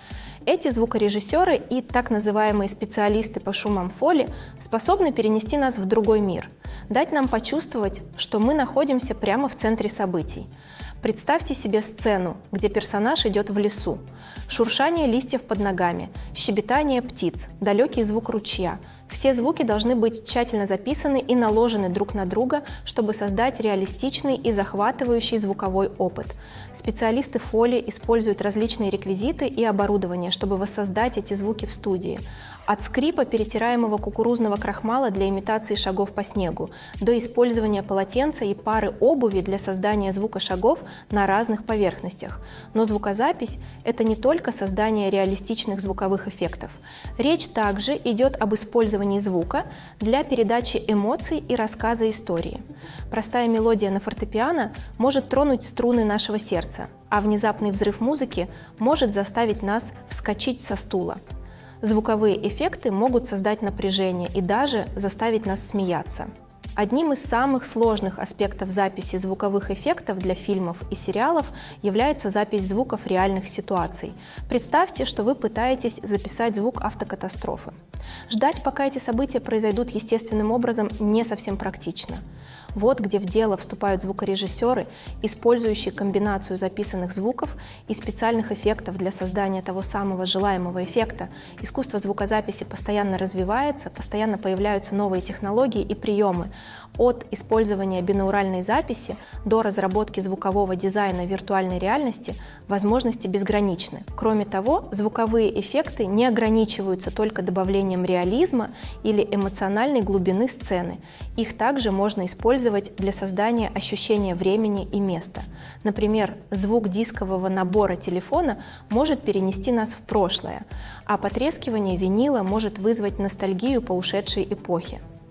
Эти звукорежиссеры и так называемые специалисты по шумам фоли способны перенести нас в другой мир, дать нам почувствовать, что мы находимся прямо в центре событий. Представьте себе сцену, где персонаж идет в лесу. Шуршание листьев под ногами, щебетание птиц, далекий звук ручья. Все звуки должны быть тщательно записаны и наложены друг на друга, чтобы создать реалистичный и захватывающий звуковой опыт. Специалисты фоли используют различные реквизиты и оборудование, чтобы воссоздать эти звуки в студии. От скрипа перетираемого кукурузного крахмала для имитации шагов по снегу, до использования полотенца и пары обуви для создания звука шагов на разных поверхностях. Но звукозапись – это не только создание реалистичных звуковых эффектов. Речь также идет об использовании звука для передачи эмоций и рассказа истории. Простая мелодия на фортепиано может тронуть струны нашего сердца, а внезапный взрыв музыки может заставить нас вскочить со стула. Звуковые эффекты могут создать напряжение и даже заставить нас смеяться. Одним из самых сложных аспектов записи звуковых эффектов для фильмов и сериалов является запись звуков реальных ситуаций. Представьте, что вы пытаетесь записать звук автокатастрофы. Ждать, пока эти события произойдут естественным образом, не совсем практично. Вот где в дело вступают звукорежиссеры, использующие комбинацию записанных звуков и специальных эффектов для создания того самого желаемого эффекта. Искусство звукозаписи постоянно развивается, постоянно появляются новые технологии и приемы. От использования бинауральной записи до разработки звукового дизайна виртуальной реальности возможности безграничны. Кроме того, звуковые эффекты не ограничиваются только добавлением реализма или эмоциональной глубины сцены. Их также можно использовать для создания ощущения времени и места. Например, звук дискового набора телефона может перенести нас в прошлое, а потрескивание винила может вызвать ностальгию по ушедшей эпохе.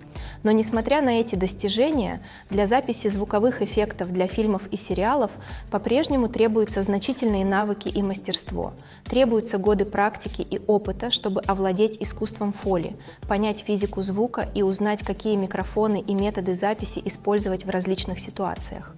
Но несмотря на эти достижения, для записи звуковых эффектов для фильмов и сериалов по-прежнему требуются значительные навыки и мастерство. Требуются годы практики и опыта, чтобы овладеть искусством фоли, понять физику звука и узнать, какие микрофоны и методы записи использовать в различных ситуациях.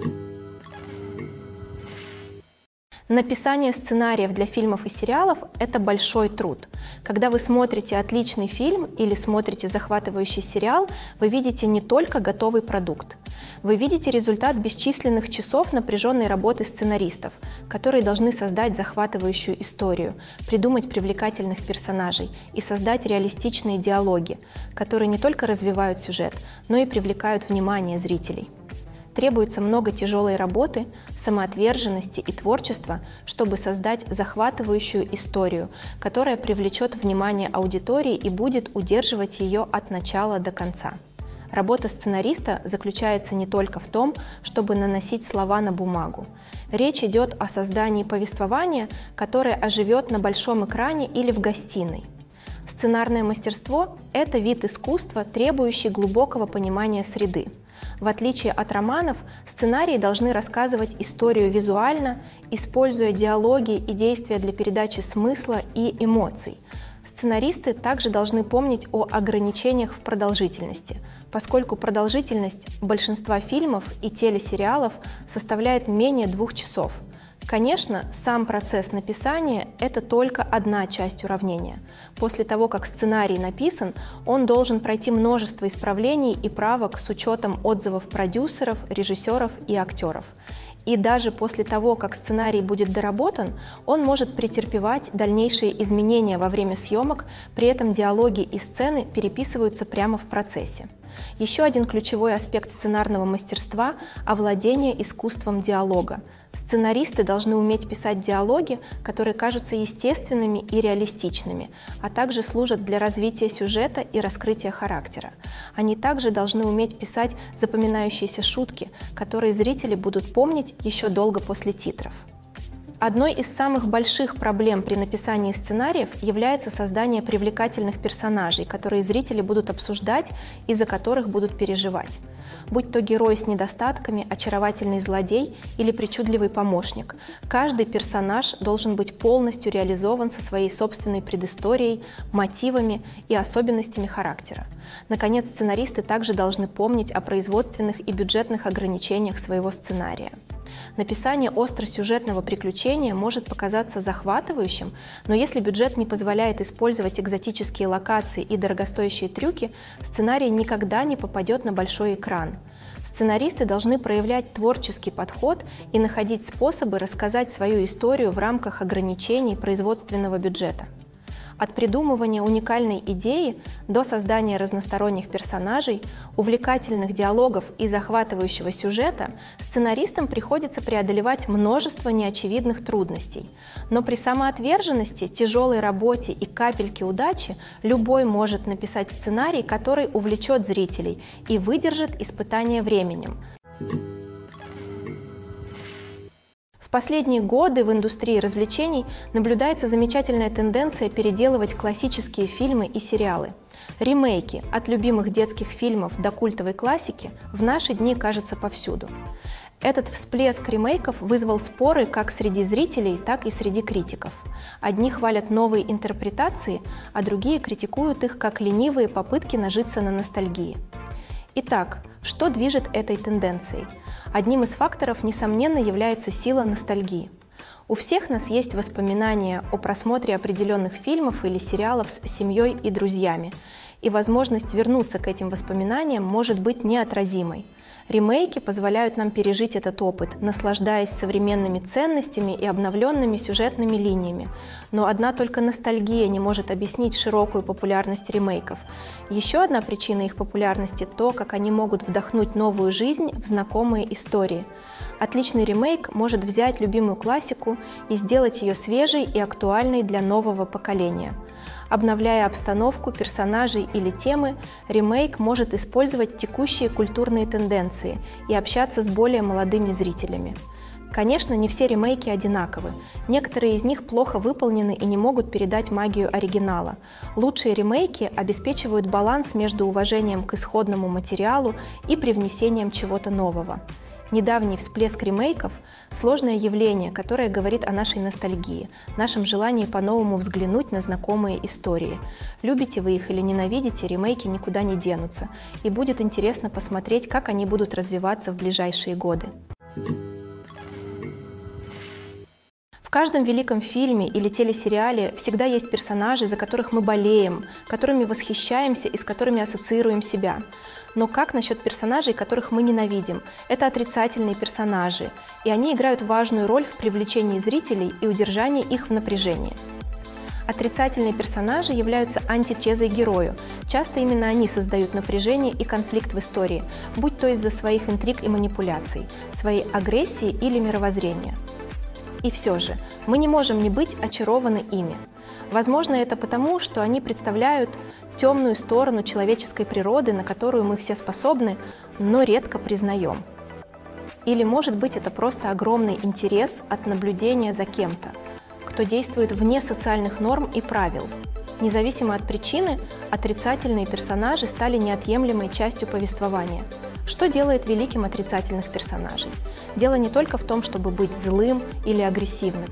Написание сценариев для фильмов и сериалов – это большой труд. Когда вы смотрите отличный фильм или смотрите захватывающий сериал, вы видите не только готовый продукт. Вы видите результат бесчисленных часов напряженной работы сценаристов, которые должны создать захватывающую историю, придумать привлекательных персонажей и создать реалистичные диалоги, которые не только развивают сюжет, но и привлекают внимание зрителей. Требуется много тяжелой работы, самоотверженности и творчества, чтобы создать захватывающую историю, которая привлечет внимание аудитории и будет удерживать ее от начала до конца. Работа сценариста заключается не только в том, чтобы наносить слова на бумагу. Речь идет о создании повествования, которое оживет на большом экране или в гостиной. Сценарное мастерство – это вид искусства, требующий глубокого понимания среды. В отличие от романов, сценарии должны рассказывать историю визуально, используя диалоги и действия для передачи смысла и эмоций. Сценаристы также должны помнить о ограничениях в продолжительности, поскольку продолжительность большинства фильмов и телесериалов составляет менее 2 часов. Конечно, сам процесс написания – это только одна часть уравнения. После того, как сценарий написан, он должен пройти множество исправлений и правок с учетом отзывов продюсеров, режиссеров и актеров. И даже после того, как сценарий будет доработан, он может претерпевать дальнейшие изменения во время съемок, при этом диалоги и сцены переписываются прямо в процессе. Еще один ключевой аспект сценарного мастерства – овладение искусством диалога. Сценаристы должны уметь писать диалоги, которые кажутся естественными и реалистичными, а также служат для развития сюжета и раскрытия характера. Они также должны уметь писать запоминающиеся шутки, которые зрители будут помнить еще долго после титров. Одной из самых больших проблем при написании сценариев является создание привлекательных персонажей, которые зрители будут обсуждать и за которых будут переживать. Будь то герой с недостатками, очаровательный злодей или причудливый помощник, каждый персонаж должен быть полностью реализован со своей собственной предысторией, мотивами и особенностями характера. Наконец, сценаристы также должны помнить о производственных и бюджетных ограничениях своего сценария. Написание остросюжетного приключения может показаться захватывающим, но если бюджет не позволяет использовать экзотические локации и дорогостоящие трюки, сценарий никогда не попадет на большой экран. Сценаристы должны проявлять творческий подход и находить способы рассказать свою историю в рамках ограничений производственного бюджета. От придумывания уникальной идеи до создания разносторонних персонажей, увлекательных диалогов и захватывающего сюжета сценаристам приходится преодолевать множество неочевидных трудностей. Но при самоотверженности, тяжелой работе и капельке удачи любой может написать сценарий, который увлечет зрителей и выдержит испытание временем. В последние годы в индустрии развлечений наблюдается замечательная тенденция переделывать классические фильмы и сериалы. Ремейки от любимых детских фильмов до культовой классики в наши дни кажется повсюду. Этот всплеск ремейков вызвал споры как среди зрителей, так и среди критиков. Одни хвалят новые интерпретации, а другие критикуют их как ленивые попытки нажиться на ностальгии. Итак, что движет этой тенденцией? Одним из факторов, несомненно, является сила ностальгии. У всех нас есть воспоминания о просмотре определенных фильмов или сериалов с семьей и друзьями, и возможность вернуться к этим воспоминаниям может быть неотразимой. Ремейки позволяют нам пережить этот опыт, наслаждаясь современными ценностями и обновленными сюжетными линиями. Но одна только ностальгия не может объяснить широкую популярность ремейков. Еще одна причина их популярности – то, как они могут вдохнуть новую жизнь в знакомые истории. Отличный ремейк может взять любимую классику и сделать ее свежей и актуальной для нового поколения. Обновляя обстановку, персонажей или темы, ремейк может использовать текущие культурные тенденции и общаться с более молодыми зрителями. Конечно, не все ремейки одинаковы. Некоторые из них плохо выполнены и не могут передать магию оригинала. Лучшие ремейки обеспечивают баланс между уважением к исходному материалу и привнесением чего-то нового. Недавний всплеск ремейков – сложное явление, которое говорит о нашей ностальгии, нашем желании по-новому взглянуть на знакомые истории. Любите вы их или ненавидите, ремейки никуда не денутся, и будет интересно посмотреть, как они будут развиваться в ближайшие годы. В каждом великом фильме или телесериале всегда есть персонажи, за которых мы болеем, которыми восхищаемся и с которыми ассоциируем себя. Но как насчет персонажей, которых мы ненавидим? Это отрицательные персонажи, и они играют важную роль в привлечении зрителей и удержании их в напряжении. Отрицательные персонажи являются антитезой герою. Часто именно они создают напряжение и конфликт в истории, будь то из-за своих интриг и манипуляций, своей агрессии или мировоззрения. И все же, мы не можем не быть очарованы ими. Возможно, это потому, что они представляют темную сторону человеческой природы, на которую мы все способны, но редко признаем. Или, может быть, это просто огромный интерес от наблюдения за кем-то, кто действует вне социальных норм и правил. Независимо от причины, отрицательные персонажи стали неотъемлемой частью повествования. Что делает великим отрицательных персонажей? Дело не только в том, чтобы быть злым или агрессивным.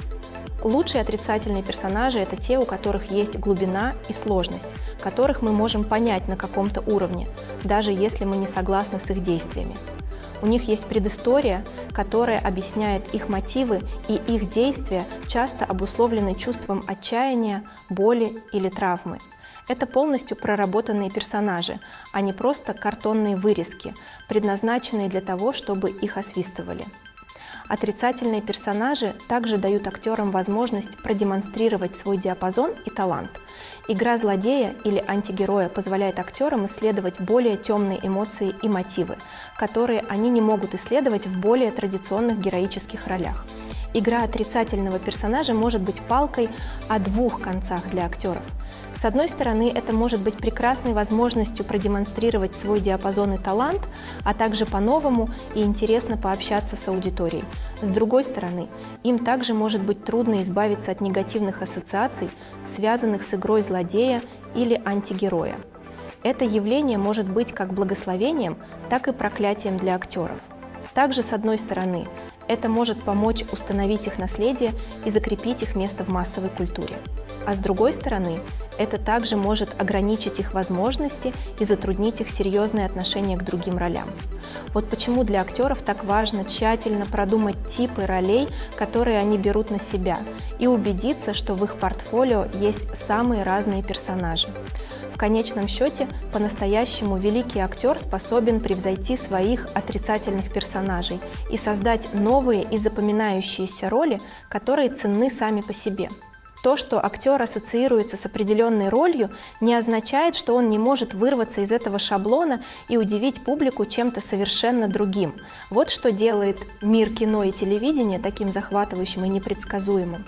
Лучшие отрицательные персонажи – это те, у которых есть глубина и сложность, которых мы можем понять на каком-то уровне, даже если мы не согласны с их действиями. У них есть предыстория, которая объясняет их мотивы, и их действия часто обусловлены чувством отчаяния, боли или травмы. Это полностью проработанные персонажи, а не просто картонные вырезки, предназначенные для того, чтобы их освистывали. Отрицательные персонажи также дают актерам возможность продемонстрировать свой диапазон и талант. Игра злодея или антигероя позволяет актерам исследовать более темные эмоции и мотивы, которые они не могут исследовать в более традиционных героических ролях. Игра отрицательного персонажа может быть палкой о двух концах для актеров. С одной стороны, это может быть прекрасной возможностью продемонстрировать свой диапазон и талант, а также по-новому и интересно пообщаться с аудиторией. С другой стороны, им также может быть трудно избавиться от негативных ассоциаций, связанных с игрой злодея или антигероя. Это явление может быть как благословением, так и проклятием для актеров. Также, с одной стороны, это может помочь установить их наследие и закрепить их место в массовой культуре. А с другой стороны, это также может ограничить их возможности и затруднить их серьезные отношения к другим ролям. Вот почему для актеров так важно тщательно продумать типы ролей, которые они берут на себя, и убедиться, что в их портфолио есть самые разные персонажи. В конечном счете, по-настоящему великий актер способен превзойти своих отрицательных персонажей и создать новые и запоминающиеся роли, которые ценны сами по себе. То, что актер ассоциируется с определенной ролью, не означает, что он не может вырваться из этого шаблона и удивить публику чем-то совершенно другим. Вот что делает мир кино и телевидения таким захватывающим и непредсказуемым.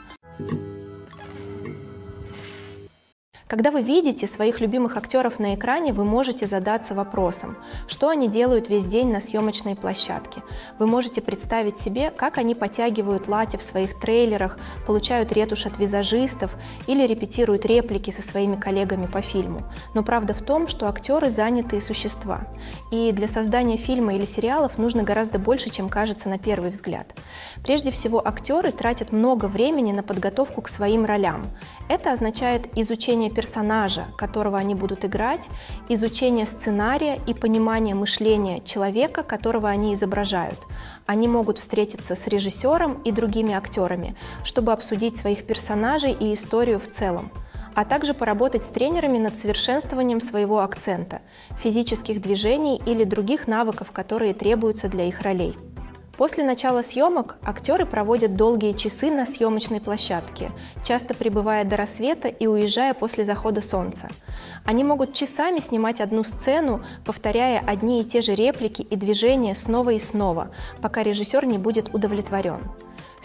Когда вы видите своих любимых актеров на экране, вы можете задаться вопросом, что они делают весь день на съемочной площадке. Вы можете представить себе, как они подтягивают лати в своих трейлерах, получают ретушь от визажистов или репетируют реплики со своими коллегами по фильму. Но правда в том, что актеры занятые существа. И для создания фильма или сериалов нужно гораздо больше, чем кажется на первый взгляд. Прежде всего, актеры тратят много времени на подготовку к своим ролям. Это означает изучение персонажа, которого они будут играть, изучение сценария и понимание мышления человека, которого они изображают. Они могут встретиться с режиссером и другими актерами, чтобы обсудить своих персонажей и историю в целом, а также поработать с тренерами над совершенствованием своего акцента, физических движений или других навыков, которые требуются для их ролей. После начала съемок актеры проводят долгие часы на съемочной площадке, часто пребывая до рассвета и уезжая после захода солнца. Они могут часами снимать одну сцену, повторяя одни и те же реплики и движения снова и снова, пока режиссер не будет удовлетворен.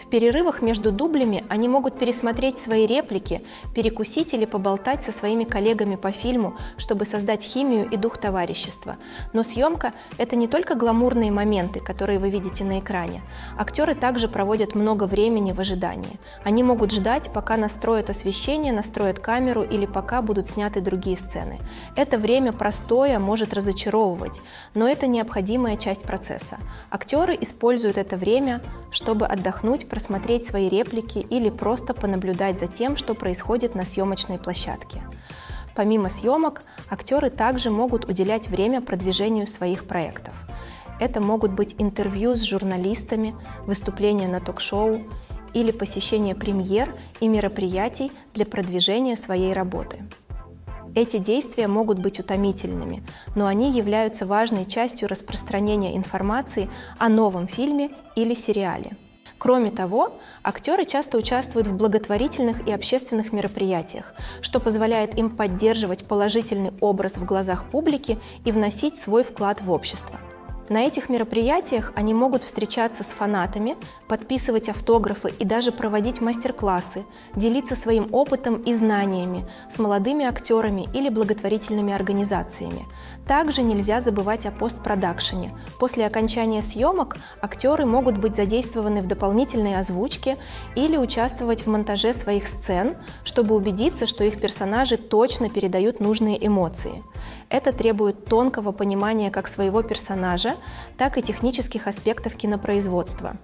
В перерывах между дублями они могут пересмотреть свои реплики, перекусить или поболтать со своими коллегами по фильму, чтобы создать химию и дух товарищества. Но съемка – это не только гламурные моменты, которые вы видите на экране. Актеры также проводят много времени в ожидании. Они могут ждать, пока настроят освещение, настроят камеру или пока будут сняты другие сцены. Это время простое может разочаровывать, но это необходимая часть процесса. Актеры используют это время, чтобы отдохнуть, просмотреть свои реплики или просто понаблюдать за тем, что происходит на съемочной площадке. Помимо съемок, актеры также могут уделять время продвижению своих проектов. Это могут быть интервью с журналистами, выступления на ток-шоу или посещение премьер и мероприятий для продвижения своей работы. Эти действия могут быть утомительными, но они являются важной частью распространения информации о новом фильме или сериале. Кроме того, актеры часто участвуют в благотворительных и общественных мероприятиях, что позволяет им поддерживать положительный образ в глазах публики и вносить свой вклад в общество. На этих мероприятиях они могут встречаться с фанатами, подписывать автографы и даже проводить мастер-классы, делиться своим опытом и знаниями с молодыми актерами или благотворительными организациями. Также нельзя забывать о постпродакшене. После окончания съемок актеры могут быть задействованы в дополнительной озвучке или участвовать в монтаже своих сцен, чтобы убедиться, что их персонажи точно передают нужные эмоции. Это требует тонкого понимания как своего персонажа, так и технических аспектов кинопроизводства.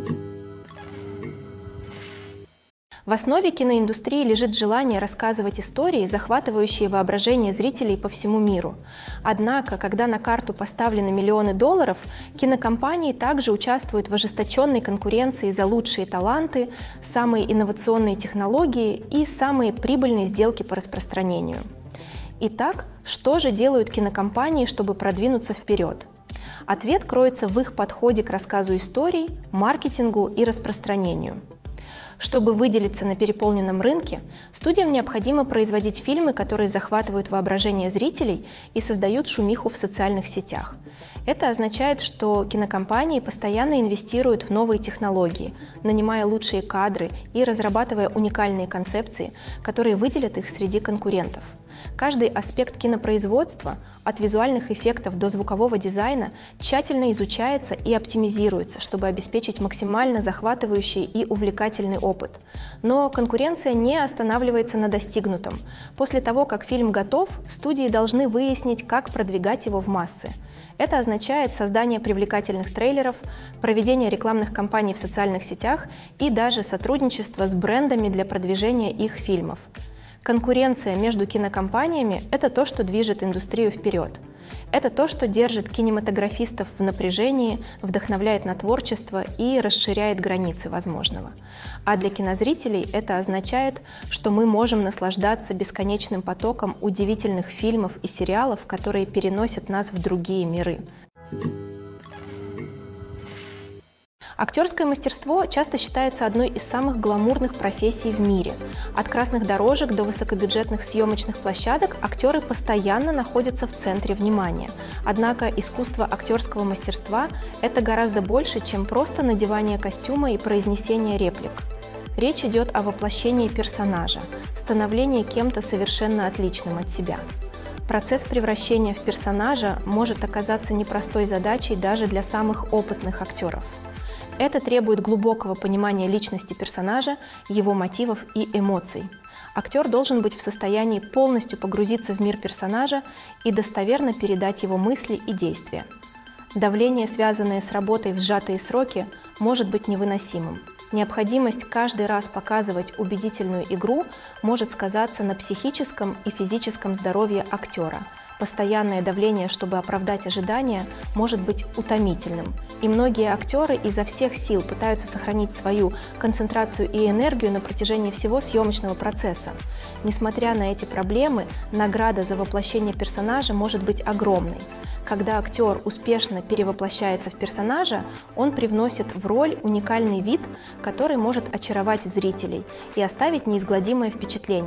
В основе киноиндустрии лежит желание рассказывать истории, захватывающие воображение зрителей по всему миру. Однако, когда на карту поставлены миллионы долларов, кинокомпании также участвуют в ожесточенной конкуренции за лучшие таланты, самые инновационные технологии и самые прибыльные сделки по распространению. Итак, что же делают кинокомпании, чтобы продвинуться вперед? Ответ кроется в их подходе к рассказу историй, маркетингу и распространению. Чтобы выделиться на переполненном рынке, студиям необходимо производить фильмы, которые захватывают воображение зрителей и создают шумиху в социальных сетях. Это означает, что кинокомпании постоянно инвестируют в новые технологии, нанимая лучшие кадры и разрабатывая уникальные концепции, которые выделят их среди конкурентов. Каждый аспект кинопроизводства, от визуальных эффектов до звукового дизайна, тщательно изучается и оптимизируется, чтобы обеспечить максимально захватывающий и увлекательный опыт. Но конкуренция не останавливается на достигнутом. После того, как фильм готов, студии должны выяснить, как продвигать его в массы. Это означает создание привлекательных трейлеров, проведение рекламных кампаний в социальных сетях и даже сотрудничество с брендами для продвижения их фильмов. Конкуренция между кинокомпаниями – это то, что движет индустрию вперед. Это то, что держит кинематографистов в напряжении, вдохновляет на творчество и расширяет границы возможного. А для кинозрителей это означает, что мы можем наслаждаться бесконечным потоком удивительных фильмов и сериалов, которые переносят нас в другие миры. Актерское мастерство часто считается одной из самых гламурных профессий в мире. От красных дорожек до высокобюджетных съемочных площадок актеры постоянно находятся в центре внимания. Однако искусство актерского мастерства – это гораздо больше, чем просто надевание костюма и произнесение реплик. Речь идет о воплощении персонажа, становлении кем-то совершенно отличным от себя. Процесс превращения в персонажа может оказаться непростой задачей даже для самых опытных актеров. Это требует глубокого понимания личности персонажа, его мотивов и эмоций. Актер должен быть в состоянии полностью погрузиться в мир персонажа и достоверно передать его мысли и действия. Давление, связанное с работой в сжатые сроки, может быть невыносимым. Необходимость каждый раз показывать убедительную игру может сказаться на психическом и физическом здоровье актера. Постоянное давление, чтобы оправдать ожидания, может быть утомительным. И многие актеры изо всех сил пытаются сохранить свою концентрацию и энергию на протяжении всего съемочного процесса. Несмотря на эти проблемы, награда за воплощение персонажа может быть огромной. Когда актер успешно перевоплощается в персонажа, он привносит в роль уникальный вид, который может очаровать зрителей и оставить неизгладимое впечатление.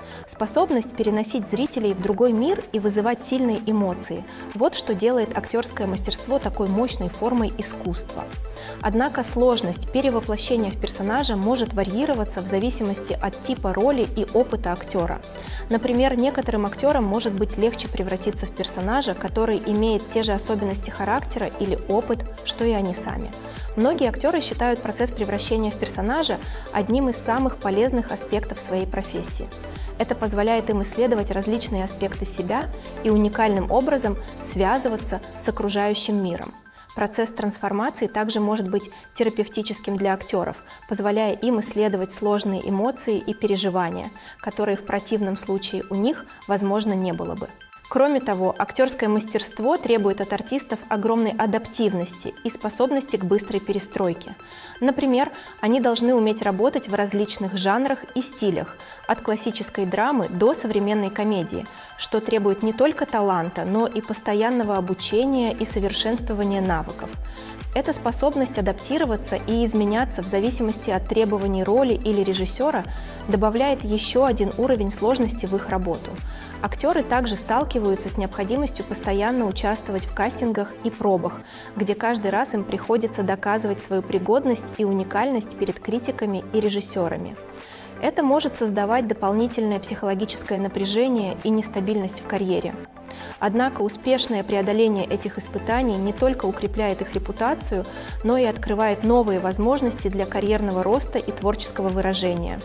Способность переносить зрителей в другой мир и вызывать сильные эмоции – вот что делает актерское мастерство такой мощной формой искусства. Однако сложность перевоплощения в персонажа может варьироваться в зависимости от типа роли и опыта актера. Например, некоторым актерам может быть легче превратиться в персонажа, который имеет те же особенности характера или опыт, что и они сами. Многие актеры считают процесс превращения в персонажа одним из самых полезных аспектов своей профессии. Это позволяет им исследовать различные аспекты себя и уникальным образом связываться с окружающим миром. Процесс трансформации также может быть терапевтическим для актеров, позволяя им исследовать сложные эмоции и переживания, которые в противном случае у них, возможно, не было бы. Кроме того, актерское мастерство требует от артистов огромной адаптивности и способности к быстрой перестройке. Например, они должны уметь работать в различных жанрах и стилях, от классической драмы до современной комедии, что требует не только таланта, но и постоянного обучения и совершенствования навыков. Эта способность адаптироваться и изменяться в зависимости от требований роли или режиссера добавляет еще один уровень сложности в их работу. Актеры также сталкиваются с необходимостью постоянно участвовать в кастингах и пробах, где каждый раз им приходится доказывать свою пригодность и уникальность перед критиками и режиссерами. Это может создавать дополнительное психологическое напряжение и нестабильность в карьере. Однако успешное преодоление этих испытаний не только укрепляет их репутацию, но и открывает новые возможности для карьерного роста и творческого выражения.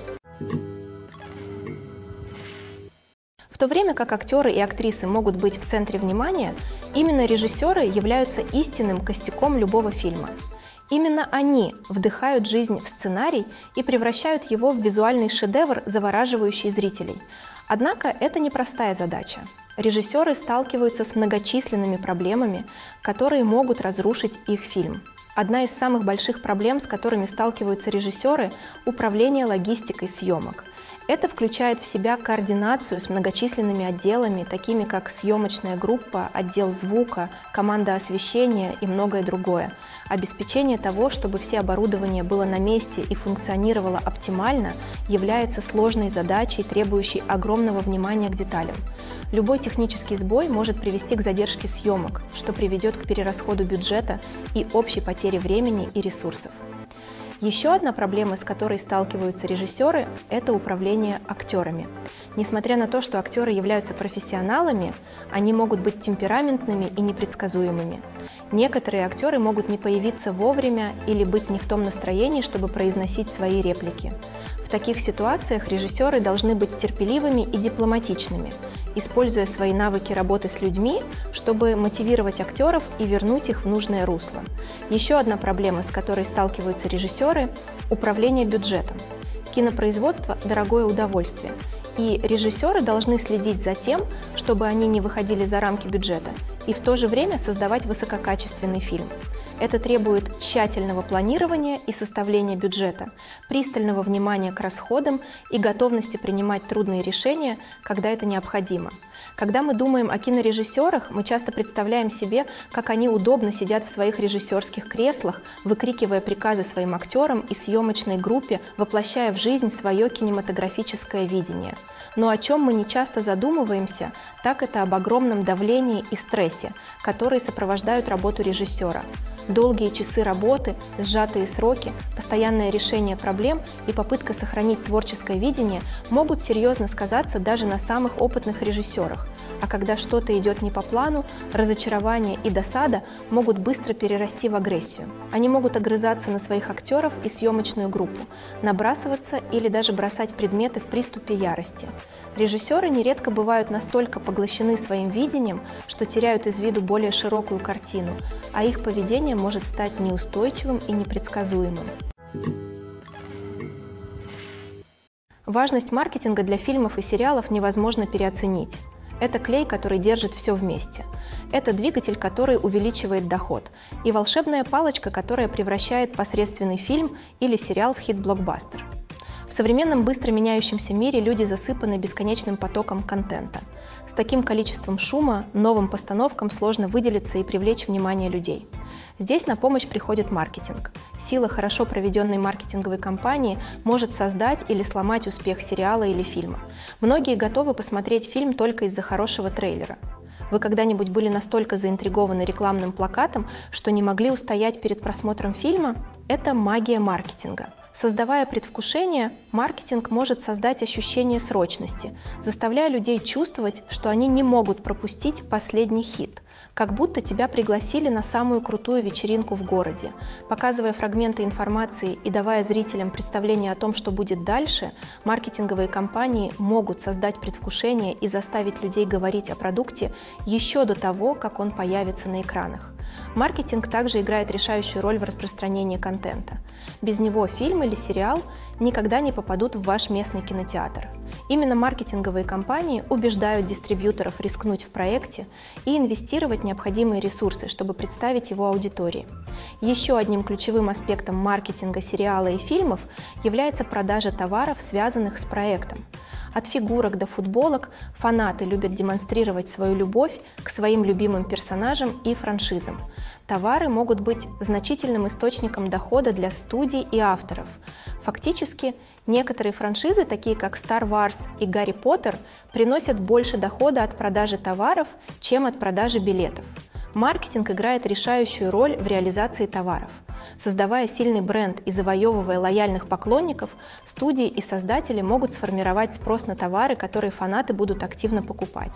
В то время как актеры и актрисы могут быть в центре внимания, именно режиссеры являются истинным костяком любого фильма. Именно они вдыхают жизнь в сценарий и превращают его в визуальный шедевр, завораживающий зрителей. Однако это непростая задача. Режиссеры сталкиваются с многочисленными проблемами, которые могут разрушить их фильм. Одна из самых больших проблем, с которыми сталкиваются режиссеры – управление логистикой съемок. Это включает в себя координацию с многочисленными отделами, такими как съемочная группа, отдел звука, команда освещения и многое другое. Обеспечение того, чтобы все оборудование было на месте и функционировало оптимально, является сложной задачей, требующей огромного внимания к деталям. Любой технический сбой может привести к задержке съемок, что приведет к перерасходу бюджета и общей потере времени и ресурсов. Еще одна проблема, с которой сталкиваются режиссеры, это управление актерами. Несмотря на то, что актеры являются профессионалами, они могут быть темпераментными и непредсказуемыми. Некоторые актеры могут не появиться вовремя или быть не в том настроении, чтобы произносить свои реплики. В таких ситуациях режиссеры должны быть терпеливыми и дипломатичными, используя свои навыки работы с людьми, чтобы мотивировать актеров и вернуть их в нужное русло. Еще одна проблема, с которой сталкиваются режиссеры – управление бюджетом. Кинопроизводство – дорогое удовольствие, и режиссеры должны следить за тем, чтобы они не выходили за рамки бюджета, и в то же время создавать высококачественный фильм. Это требует тщательного планирования и составления бюджета, пристального внимания к расходам и готовности принимать трудные решения, когда это необходимо. Когда мы думаем о кинорежиссерах, мы часто представляем себе, как они удобно сидят в своих режиссерских креслах, выкрикивая приказы своим актерам и съемочной группе, воплощая в жизнь свое кинематографическое видение. Но о чем мы не часто задумываемся, так это об огромном давлении и стрессе, которые сопровождают работу режиссера. Долгие часы работы, сжатые сроки, постоянное решение проблем и попытка сохранить творческое видение могут серьезно сказаться даже на самых опытных режиссерах. А когда что-то идет не по плану, разочарование и досада могут быстро перерасти в агрессию. Они могут огрызаться на своих актеров и съемочную группу, набрасываться или даже бросать предметы в приступе ярости. Режиссеры нередко бывают настолько поглощены своим видением, что теряют из виду более широкую картину, а их поведение может стать неустойчивым и непредсказуемым. Важность маркетинга для фильмов и сериалов невозможно переоценить. Это клей, который держит все вместе. Это двигатель, который увеличивает доход. И волшебная палочка, которая превращает посредственный фильм или сериал в хит-блокбастер. В современном быстро меняющемся мире люди засыпаны бесконечным потоком контента. С таким количеством шума новым постановкам сложно выделиться и привлечь внимание людей. Здесь на помощь приходит маркетинг. Сила хорошо проведенной маркетинговой кампании может создать или сломать успех сериала или фильма. Многие готовы посмотреть фильм только из-за хорошего трейлера. Вы когда-нибудь были настолько заинтригованы рекламным плакатом, что не могли устоять перед просмотром фильма? Это магия маркетинга. Создавая предвкушение, маркетинг может создать ощущение срочности, заставляя людей чувствовать, что они не могут пропустить последний хит, как будто тебя пригласили на самую крутую вечеринку в городе. Показывая фрагменты информации и давая зрителям представление о том, что будет дальше, маркетинговые компании могут создать предвкушение и заставить людей говорить о продукте еще до того, как он появится на экранах. Маркетинг также играет решающую роль в распространении контента. Без него фильм или сериал никогда не попадут в ваш местный кинотеатр. Именно маркетинговые компании убеждают дистрибьюторов рискнуть в проекте и инвестировать необходимые ресурсы, чтобы представить его аудитории. Еще одним ключевым аспектом маркетинга сериала и фильмов является продажа товаров, связанных с проектом. От фигурок до футболок фанаты любят демонстрировать свою любовь к своим любимым персонажам и франшизам. Товары могут быть значительным источником дохода для студий и авторов. Фактически, некоторые франшизы, такие как Star Wars и Гарри Поттер, приносят больше дохода от продажи товаров, чем от продажи билетов. Маркетинг играет решающую роль в реализации товаров. Создавая сильный бренд и завоевывая лояльных поклонников, студии и создатели могут сформировать спрос на товары, которые фанаты будут активно покупать.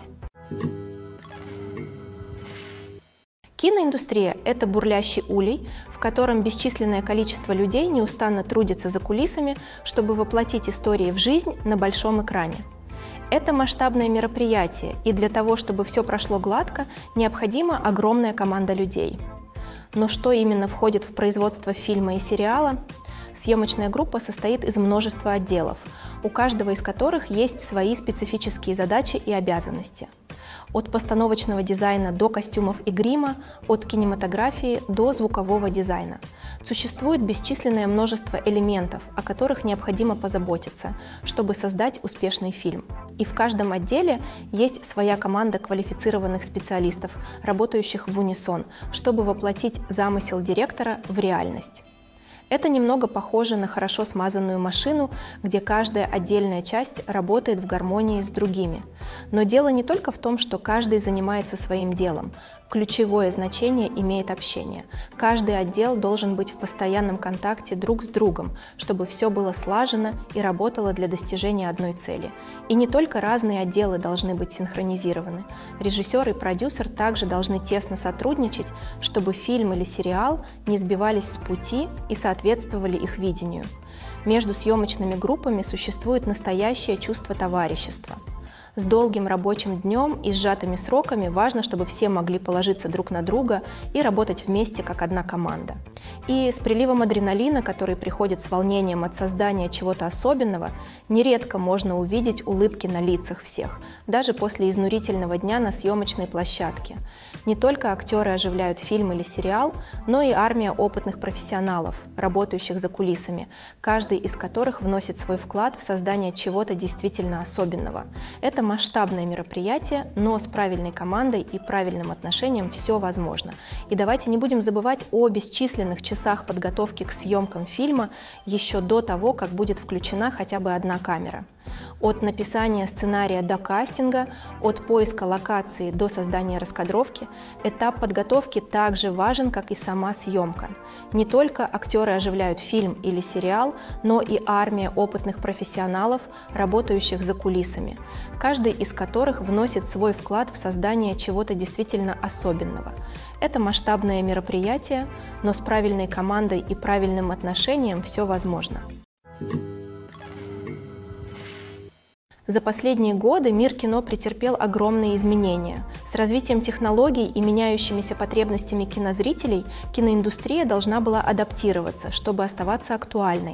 Киноиндустрия – это бурлящий улей, в котором бесчисленное количество людей неустанно трудятся за кулисами, чтобы воплотить истории в жизнь на большом экране. Это масштабное мероприятие, и для того, чтобы все прошло гладко, необходима огромная команда людей. Но что именно входит в производство фильма и сериала? Съемочная группа состоит из множества отделов, у каждого из которых есть свои специфические задачи и обязанности. От постановочного дизайна до костюмов и грима, от кинематографии до звукового дизайна. Существует бесчисленное множество элементов, о которых необходимо позаботиться, чтобы создать успешный фильм. И в каждом отделе есть своя команда квалифицированных специалистов, работающих в унисон, чтобы воплотить замысел директора в реальность. Это немного похоже на хорошо смазанную машину, где каждая отдельная часть работает в гармонии с другими. Но дело не только в том, что каждый занимается своим делом. Ключевое значение имеет общение. Каждый отдел должен быть в постоянном контакте друг с другом, чтобы все было слажено и работало для достижения одной цели. И не только разные отделы должны быть синхронизированы. Режиссер и продюсер также должны тесно сотрудничать, чтобы фильм или сериал не сбивались с пути и соответствовали их видению. Между съемочными группами существует настоящее чувство товарищества. С долгим рабочим днем и сжатыми сроками важно, чтобы все могли положиться друг на друга и работать вместе как одна команда. И с приливом адреналина, который приходит с волнением от создания чего-то особенного, нередко можно увидеть улыбки на лицах всех, даже после изнурительного дня на съемочной площадке. Не только актеры оживляют фильм или сериал, но и армия опытных профессионалов, работающих за кулисами, каждый из которых вносит свой вклад в создание чего-то действительно особенного. Это масштабное мероприятие, но с правильной командой и правильным отношением все возможно. И давайте не будем забывать о бесчисленных часах подготовки к съемкам фильма еще до того, как будет включена хотя бы одна камера. От написания сценария до кастинга, от поиска локации до создания раскадровки, этап подготовки также важен, как и сама съемка. Не только актеры оживляют фильм или сериал, но и армия опытных профессионалов, работающих за кулисами, каждый из которых вносит свой вклад в создание чего-то действительно особенного. Это масштабное мероприятие, но с правильной командой и правильным отношением все возможно. За последние годы мир кино претерпел огромные изменения. С развитием технологий и меняющимися потребностями кинозрителей киноиндустрия должна была адаптироваться, чтобы оставаться актуальной.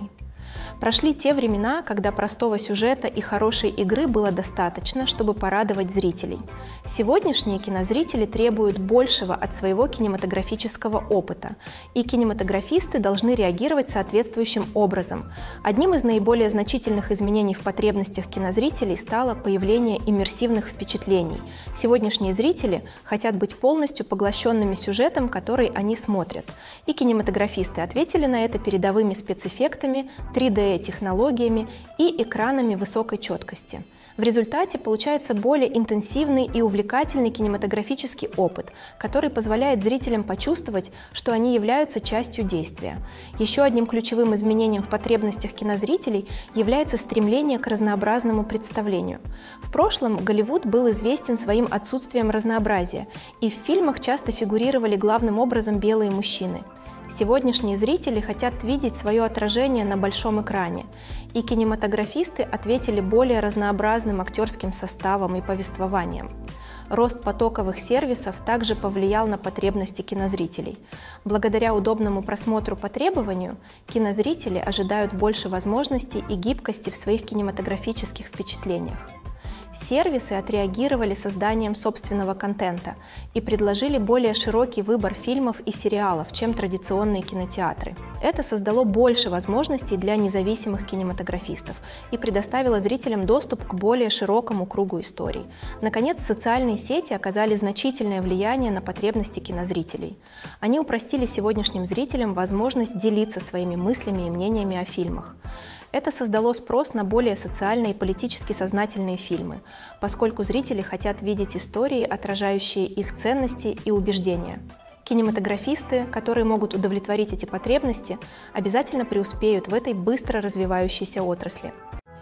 Прошли те времена, когда простого сюжета и хорошей игры было достаточно, чтобы порадовать зрителей. Сегодняшние кинозрители требуют большего от своего кинематографического опыта, и кинематографисты должны реагировать соответствующим образом. Одним из наиболее значительных изменений в потребностях кинозрителей стало появление иммерсивных впечатлений. Сегодняшние зрители хотят быть полностью поглощенными сюжетом, который они смотрят. И кинематографисты ответили на это передовыми спецэффектами, 3D-технологиями и экранами высокой четкости. В результате получается более интенсивный и увлекательный кинематографический опыт, который позволяет зрителям почувствовать, что они являются частью действия. Еще одним ключевым изменением в потребностях кинозрителей является стремление к разнообразному представлению. В прошлом Голливуд был известен своим отсутствием разнообразия, и в фильмах часто фигурировали главным образом белые мужчины. Сегодняшние зрители хотят видеть свое отражение на большом экране, и кинематографисты ответили более разнообразным актерским составом и повествованием. Рост потоковых сервисов также повлиял на потребности кинозрителей. Благодаря удобному просмотру по требованию, кинозрители ожидают больше возможностей и гибкости в своих кинематографических впечатлениях. Сервисы отреагировали созданием собственного контента и предложили более широкий выбор фильмов и сериалов, чем традиционные кинотеатры. Это создало больше возможностей для независимых кинематографистов и предоставило зрителям доступ к более широкому кругу историй. Наконец, социальные сети оказали значительное влияние на потребности кинозрителей. Они упростили сегодняшним зрителям возможность делиться своими мыслями и мнениями о фильмах. Это создало спрос на более социально и политически сознательные фильмы, поскольку зрители хотят видеть истории, отражающие их ценности и убеждения. Кинематографисты, которые могут удовлетворить эти потребности, обязательно преуспеют в этой быстро развивающейся отрасли.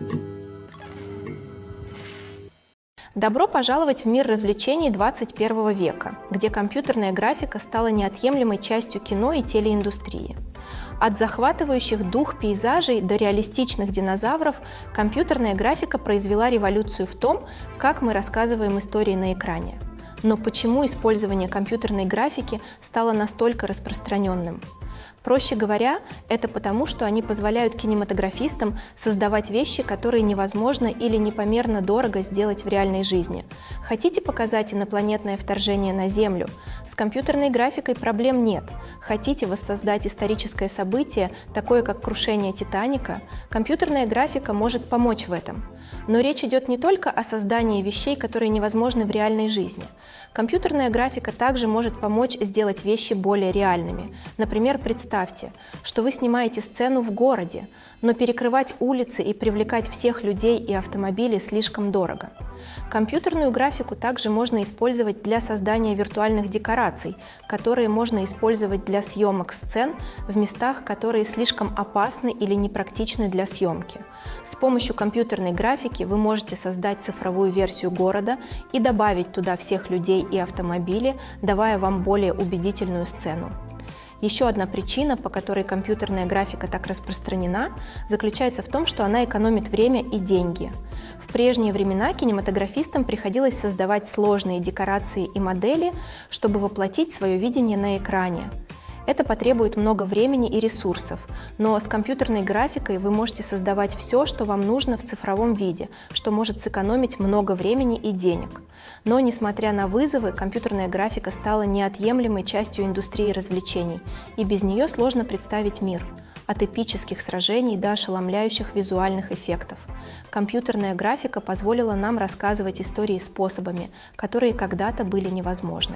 Добро пожаловать в мир развлечений 21 века, где компьютерная графика стала неотъемлемой частью кино и телеиндустрии. От захватывающих дух пейзажей до реалистичных динозавров компьютерная графика произвела революцию в том, как мы рассказываем истории на экране. Но почему использование компьютерной графики стало настолько распространенным? Проще говоря, это потому, что они позволяют кинематографистам создавать вещи, которые невозможно или непомерно дорого сделать в реальной жизни. Хотите показать инопланетное вторжение на Землю? С компьютерной графикой проблем нет. Хотите воссоздать историческое событие, такое как крушение Титаника? Компьютерная графика может помочь в этом. Но речь идет не только о создании вещей, которые невозможны в реальной жизни. Компьютерная графика также может помочь сделать вещи более реальными. Например, представьте, что вы снимаете сцену в городе, но перекрывать улицы и привлекать всех людей и автомобили слишком дорого. Компьютерную графику также можно использовать для создания виртуальных декораций, которые можно использовать для съемок сцен в местах, которые слишком опасны или непрактичны для съемки. С помощью компьютерной графики вы можете создать цифровую версию города и добавить туда всех людей и автомобили, давая вам более убедительную сцену. Еще одна причина, по которой компьютерная графика так распространена, заключается в том, что она экономит время и деньги. В прежние времена кинематографистам приходилось создавать сложные декорации и модели, чтобы воплотить свое видение на экране. Это потребует много времени и ресурсов, но с компьютерной графикой вы можете создавать все, что вам нужно в цифровом виде, что может сэкономить много времени и денег. Но, несмотря на вызовы, компьютерная графика стала неотъемлемой частью индустрии развлечений, и без нее сложно представить мир. От эпических сражений до ошеломляющих визуальных эффектов. Компьютерная графика позволила нам рассказывать истории способами, которые когда-то были невозможны.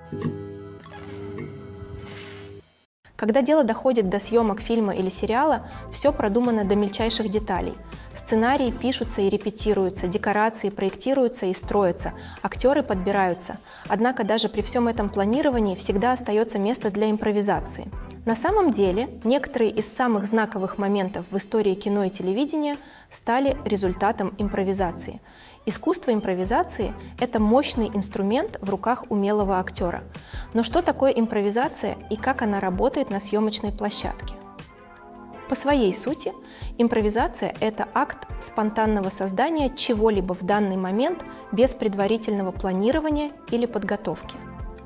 Когда дело доходит до съемок фильма или сериала, все продумано до мельчайших деталей. Сценарии пишутся и репетируются, декорации проектируются и строятся, актеры подбираются. Однако даже при всем этом планировании всегда остается место для импровизации. На самом деле, некоторые из самых знаковых моментов в истории кино и телевидения стали результатом импровизации. Искусство импровизации – это мощный инструмент в руках умелого актера. Но что такое импровизация и как она работает на съемочной площадке? По своей сути, импровизация – это акт спонтанного создания чего-либо в данный момент без предварительного планирования или подготовки. В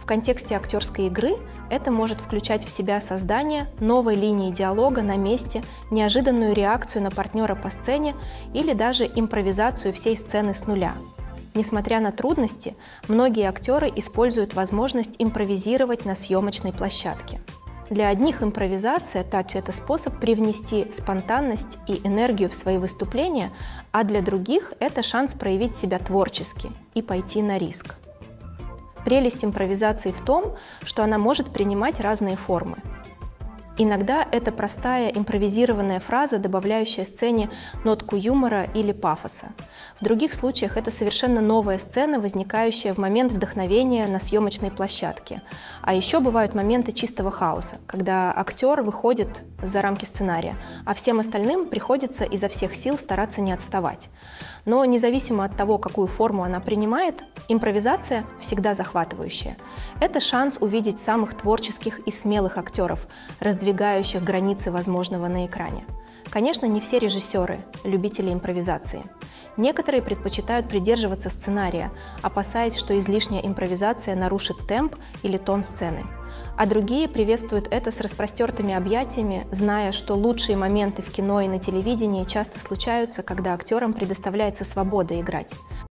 В контексте актерской игры это может включать в себя создание новой линии диалога на месте, неожиданную реакцию на партнера по сцене или даже импровизацию всей сцены с нуля. Несмотря на трудности, многие актеры используют возможность импровизировать на съемочной площадке. Для одних импровизация, тач – это способ привнести спонтанность и энергию в свои выступления, а для других это шанс проявить себя творчески и пойти на риск. Прелесть импровизации в том, что она может принимать разные формы. Иногда это простая импровизированная фраза, добавляющая сцене нотку юмора или пафоса. В других случаях это совершенно новая сцена, возникающая в момент вдохновения на съемочной площадке. А еще бывают моменты чистого хаоса, когда актер выходит за рамки сценария, а всем остальным приходится изо всех сил стараться не отставать. Но независимо от того, какую форму она принимает, импровизация всегда захватывающая. Это шанс увидеть самых творческих и смелых актеров, раздвигающих границы возможного на экране. Конечно, не все режиссеры – любители импровизации. Некоторые предпочитают придерживаться сценария, опасаясь, что излишняя импровизация нарушит темп или тон сцены. А другие приветствуют это с распростертыми объятиями, зная, что лучшие моменты в кино и на телевидении часто случаются, когда актерам предоставляется свобода играть.